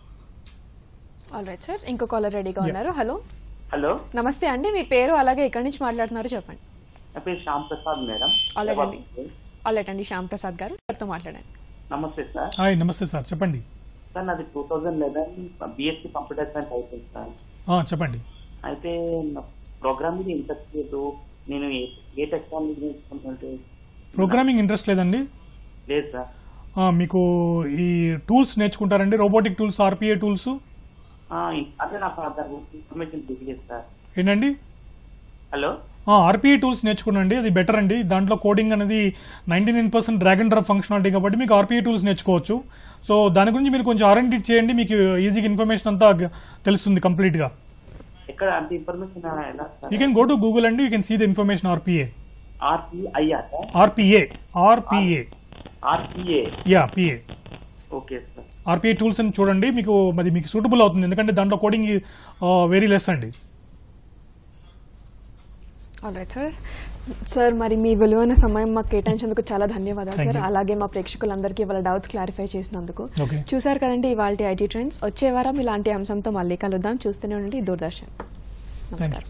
ఆల్ రైట్ సార్, ఇంకో కాలర్ రెడీగా ఉన్నారు. హలో హలో నమస్తే అండి, మీ పేరు అలాగే ఎక్కడి నుంచి మాట్లాడుతున్నారో చెప్పండి. నా పేరు శ్యామ్ ప్రసాద్ మేడం. ఆల్రైట్ అండి, ఆల్రైట్ అండి శ్యామ్ ప్రసాద్ గారు, సార్తో మాట్లాడండి. నమస్తే సార్. హాయ్ నమస్తే సార్, చెప్పండి. సార్ నాది two thousand eleven BSc computer science అయిపోయింది సార్. చెప్పండి. అయితే ప్రోగ్రామింగ్ ఇంట్రెస్ట్ లేదు, నేను ఏ టెక్నాలజీ నేర్చుకుంటుంటే. ప్రోగ్రామింగ్ ఇంట్రెస్ట్ లేదండి? లేదు సార్. మీకు ఈ టూల్స్ నేర్చుకుంటారండి, రోబోటిక్ టూల్స్, ఆర్పిఏ టూల్స్. అదే నాకు ఇన్ఫర్మేషన్ తెలియదు సార్. ఏంటండి? హలో ఆర్పిఏ టూల్స్ నేర్చుకున్నాండి, అది బెటర్ అండి. దాంట్లో కోడింగ్ అనేది ninety nine percent drag and drop functionality కాబట్టి మీకు ఆర్పిఏ టూల్స్ నేర్చుకోవచ్చు. సో దాని గురించి మీరు కొంచెం ఆర్ అండ్ డి చేయండి, మీకు ఈజీగా ఇన్ఫర్మేషన్ అంతా తెలుస్తుంది కంప్లీట్ గా. ఎక్కడ అంత ఇన్ఫర్మేషన్ ఎలా? You can go to Google అండి, you can see the information. RPA RPI RPA RPA RPA యా PA. Okay sir. RPI tools అని చూడండి, మీకు అది మీకు సూటబుల్ అవుతుంది ఎందుకంటే దాంట్లో కోడింగ్ వెరీ లెస్ అండి. Alright sir. సార్ మరి మీ విలువైన సమయం మాకు కేటాయించేందుకు చాలా ధన్యవాదాలు సార్. అలాగే మా ప్రేక్షకులందరికీ వాళ్ళ డౌట్స్ క్లారిఫై చేసినందుకు. చూసారు కదండి ఇవాళ ఐటీ ట్రెండ్స్. వచ్చే వారం ఇలాంటి అంశంతో మళ్ళీ కలుద్దాం. చూస్తూనే ఉండండి దూరదర్శన్. నమస్కారం.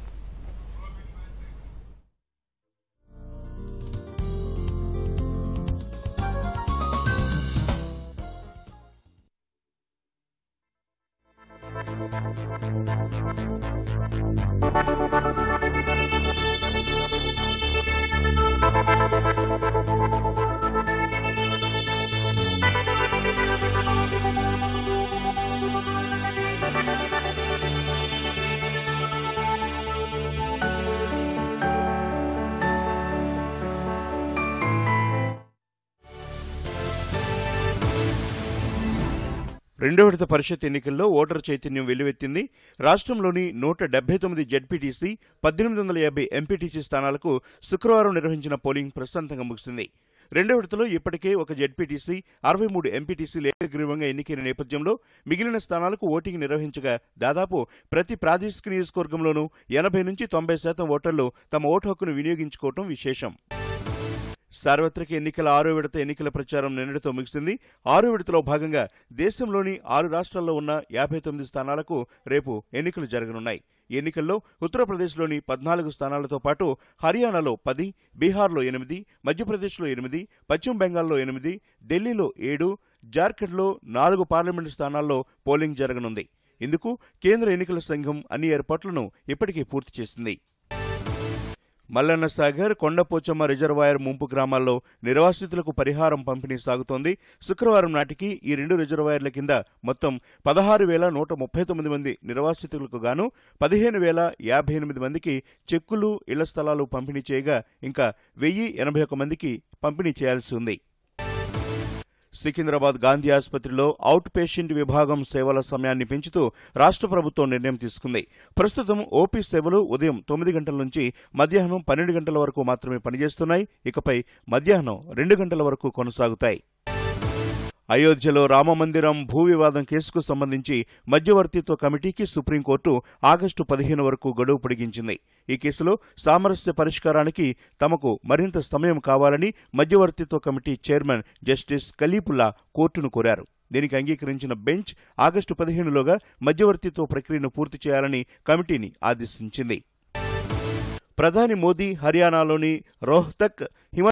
రెండో విడత పరిషత్ ఎన్నికల్లో ఓటర్ చైతన్యం వెల్లువెత్తింది. రాష్ట్రంలోని నూట డెబ్బై తొమ్మిది జెడ్పీటీసీ, పద్దెనిమిది వందల యాభై ఎంపీటీసీ స్థానాలకు శుక్రవారం నిర్వహించిన పోలింగ్ ప్రశాంతంగా ముగిసింది. రెండో విడతలో ఇప్పటికే ఒక జెడ్పీటీసీ, అరవై మూడు ఎంపీటీసీలు ఏకగ్రీవంగా ఎన్నికైన నేపథ్యంలో మిగిలిన స్థానాలకు ఓటింగ్ నిర్వహించగా దాదాపు ప్రతి ప్రాదేశిక నియోజకవర్గంలోనూ ఎనభై నుంచి తొంభై శాతం ఓటర్లు తమ ఓటు హక్కును వినియోగించుకోవడం విశేషం. సార్వత్రిక ఎన్నికల ఆరో విడత ఎన్నికల ప్రచారం నిన్నటితో ముగిసింది. ఆరో విడతలో భాగంగా దేశంలోని ఆరు రాష్ట్రాల్లో ఉన్న యాభై తొమ్మిది స్థానాలకు రేపు ఎన్నికలు జరగనున్నాయి. ఎన్నికల్లో ఉత్తరప్రదేశ్లోని పద్నాలుగు స్థానాలతో పాటు హర్యానాలో పది, బీహార్లో ఎనిమిది, మధ్యప్రదేశ్లో ఎనిమిది, పశ్చిమ బెంగాల్లో ఎనిమిది, ఢిల్లీలో ఏడు, జార్ఖండ్లో నాలుగు పార్లమెంటు స్థానాల్లో పోలింగ్ జరగనుంది. ఇందుకు కేంద్ర ఎన్నికల సంఘం అన్ని ఏర్పాట్లను ఇప్పటికే పూర్తి చేసింది. మల్లన్న సాగర్, కొండపోచమ్మ రిజర్వాయర్ ముంపు గ్రామాల్లో నిర్వాసితులకు పరిహారం పంపిణీ సాగుతోంది. శుక్రవారం నాటికి ఈ రెండు రిజర్వాయర్ల కింద మొత్తం పదహారు వేల నూట ముప్పై తొమ్మిది మంది నిర్వాసితులకు గాను పదిహేను వేల యాభై ఎనిమిది మందికి చెక్కులు, ఇళ్ల స్థలాలు పంపిణీ చేయగా ఇంకా వెయ్యి ఎనభై ఒక్క మందికి పంపిణీ చేయాల్సి ఉంది. సికింద్రాబాద్ గాంధీ ఆసుపత్రిలో అవుట్ పేషెంట్ విభాగం సేవల సమయాన్ని పెంచుతూ రాష్ట్ర ప్రభుత్వం నిర్ణయం తీసుకుంది. ప్రస్తుతం ఓపీ సేవలు ఉదయం తొమ్మిది గంటల నుంచి మధ్యాహ్నం పన్నెండు గంటల వరకు మాత్రమే పనిచేస్తున్నాయి. ఇకపై మధ్యాహ్నం రెండు గంటల వరకు కొనసాగుతాయి. అయోధ్యలో రామమందిరం భూ వివాదం కేసుకు సంబంధించి మధ్యవర్తిత్వ కమిటీకి సుప్రీంకోర్టు ఆగస్టు పదిహేను వరకు గడువు పొడిగించింది. ఈ కేసులో సామరస్య పరిష్కారానికి తమకు మరింత సమయం కావాలని మధ్యవర్తిత్వ కమిటీ చైర్మన్ జస్టిస్ కలీపుల్లా కోర్టును కోరారు. దీనికి అంగీకరించిన బెంచ్ ఆగస్టు పదిహేనులోగా మధ్యవర్తిత్వ ప్రక్రియను పూర్తి చేయాలని కమిటీని ఆదేశించింది. ప్రధాని మోదీ హర్యానాలోని రోహ్తక్ హిమ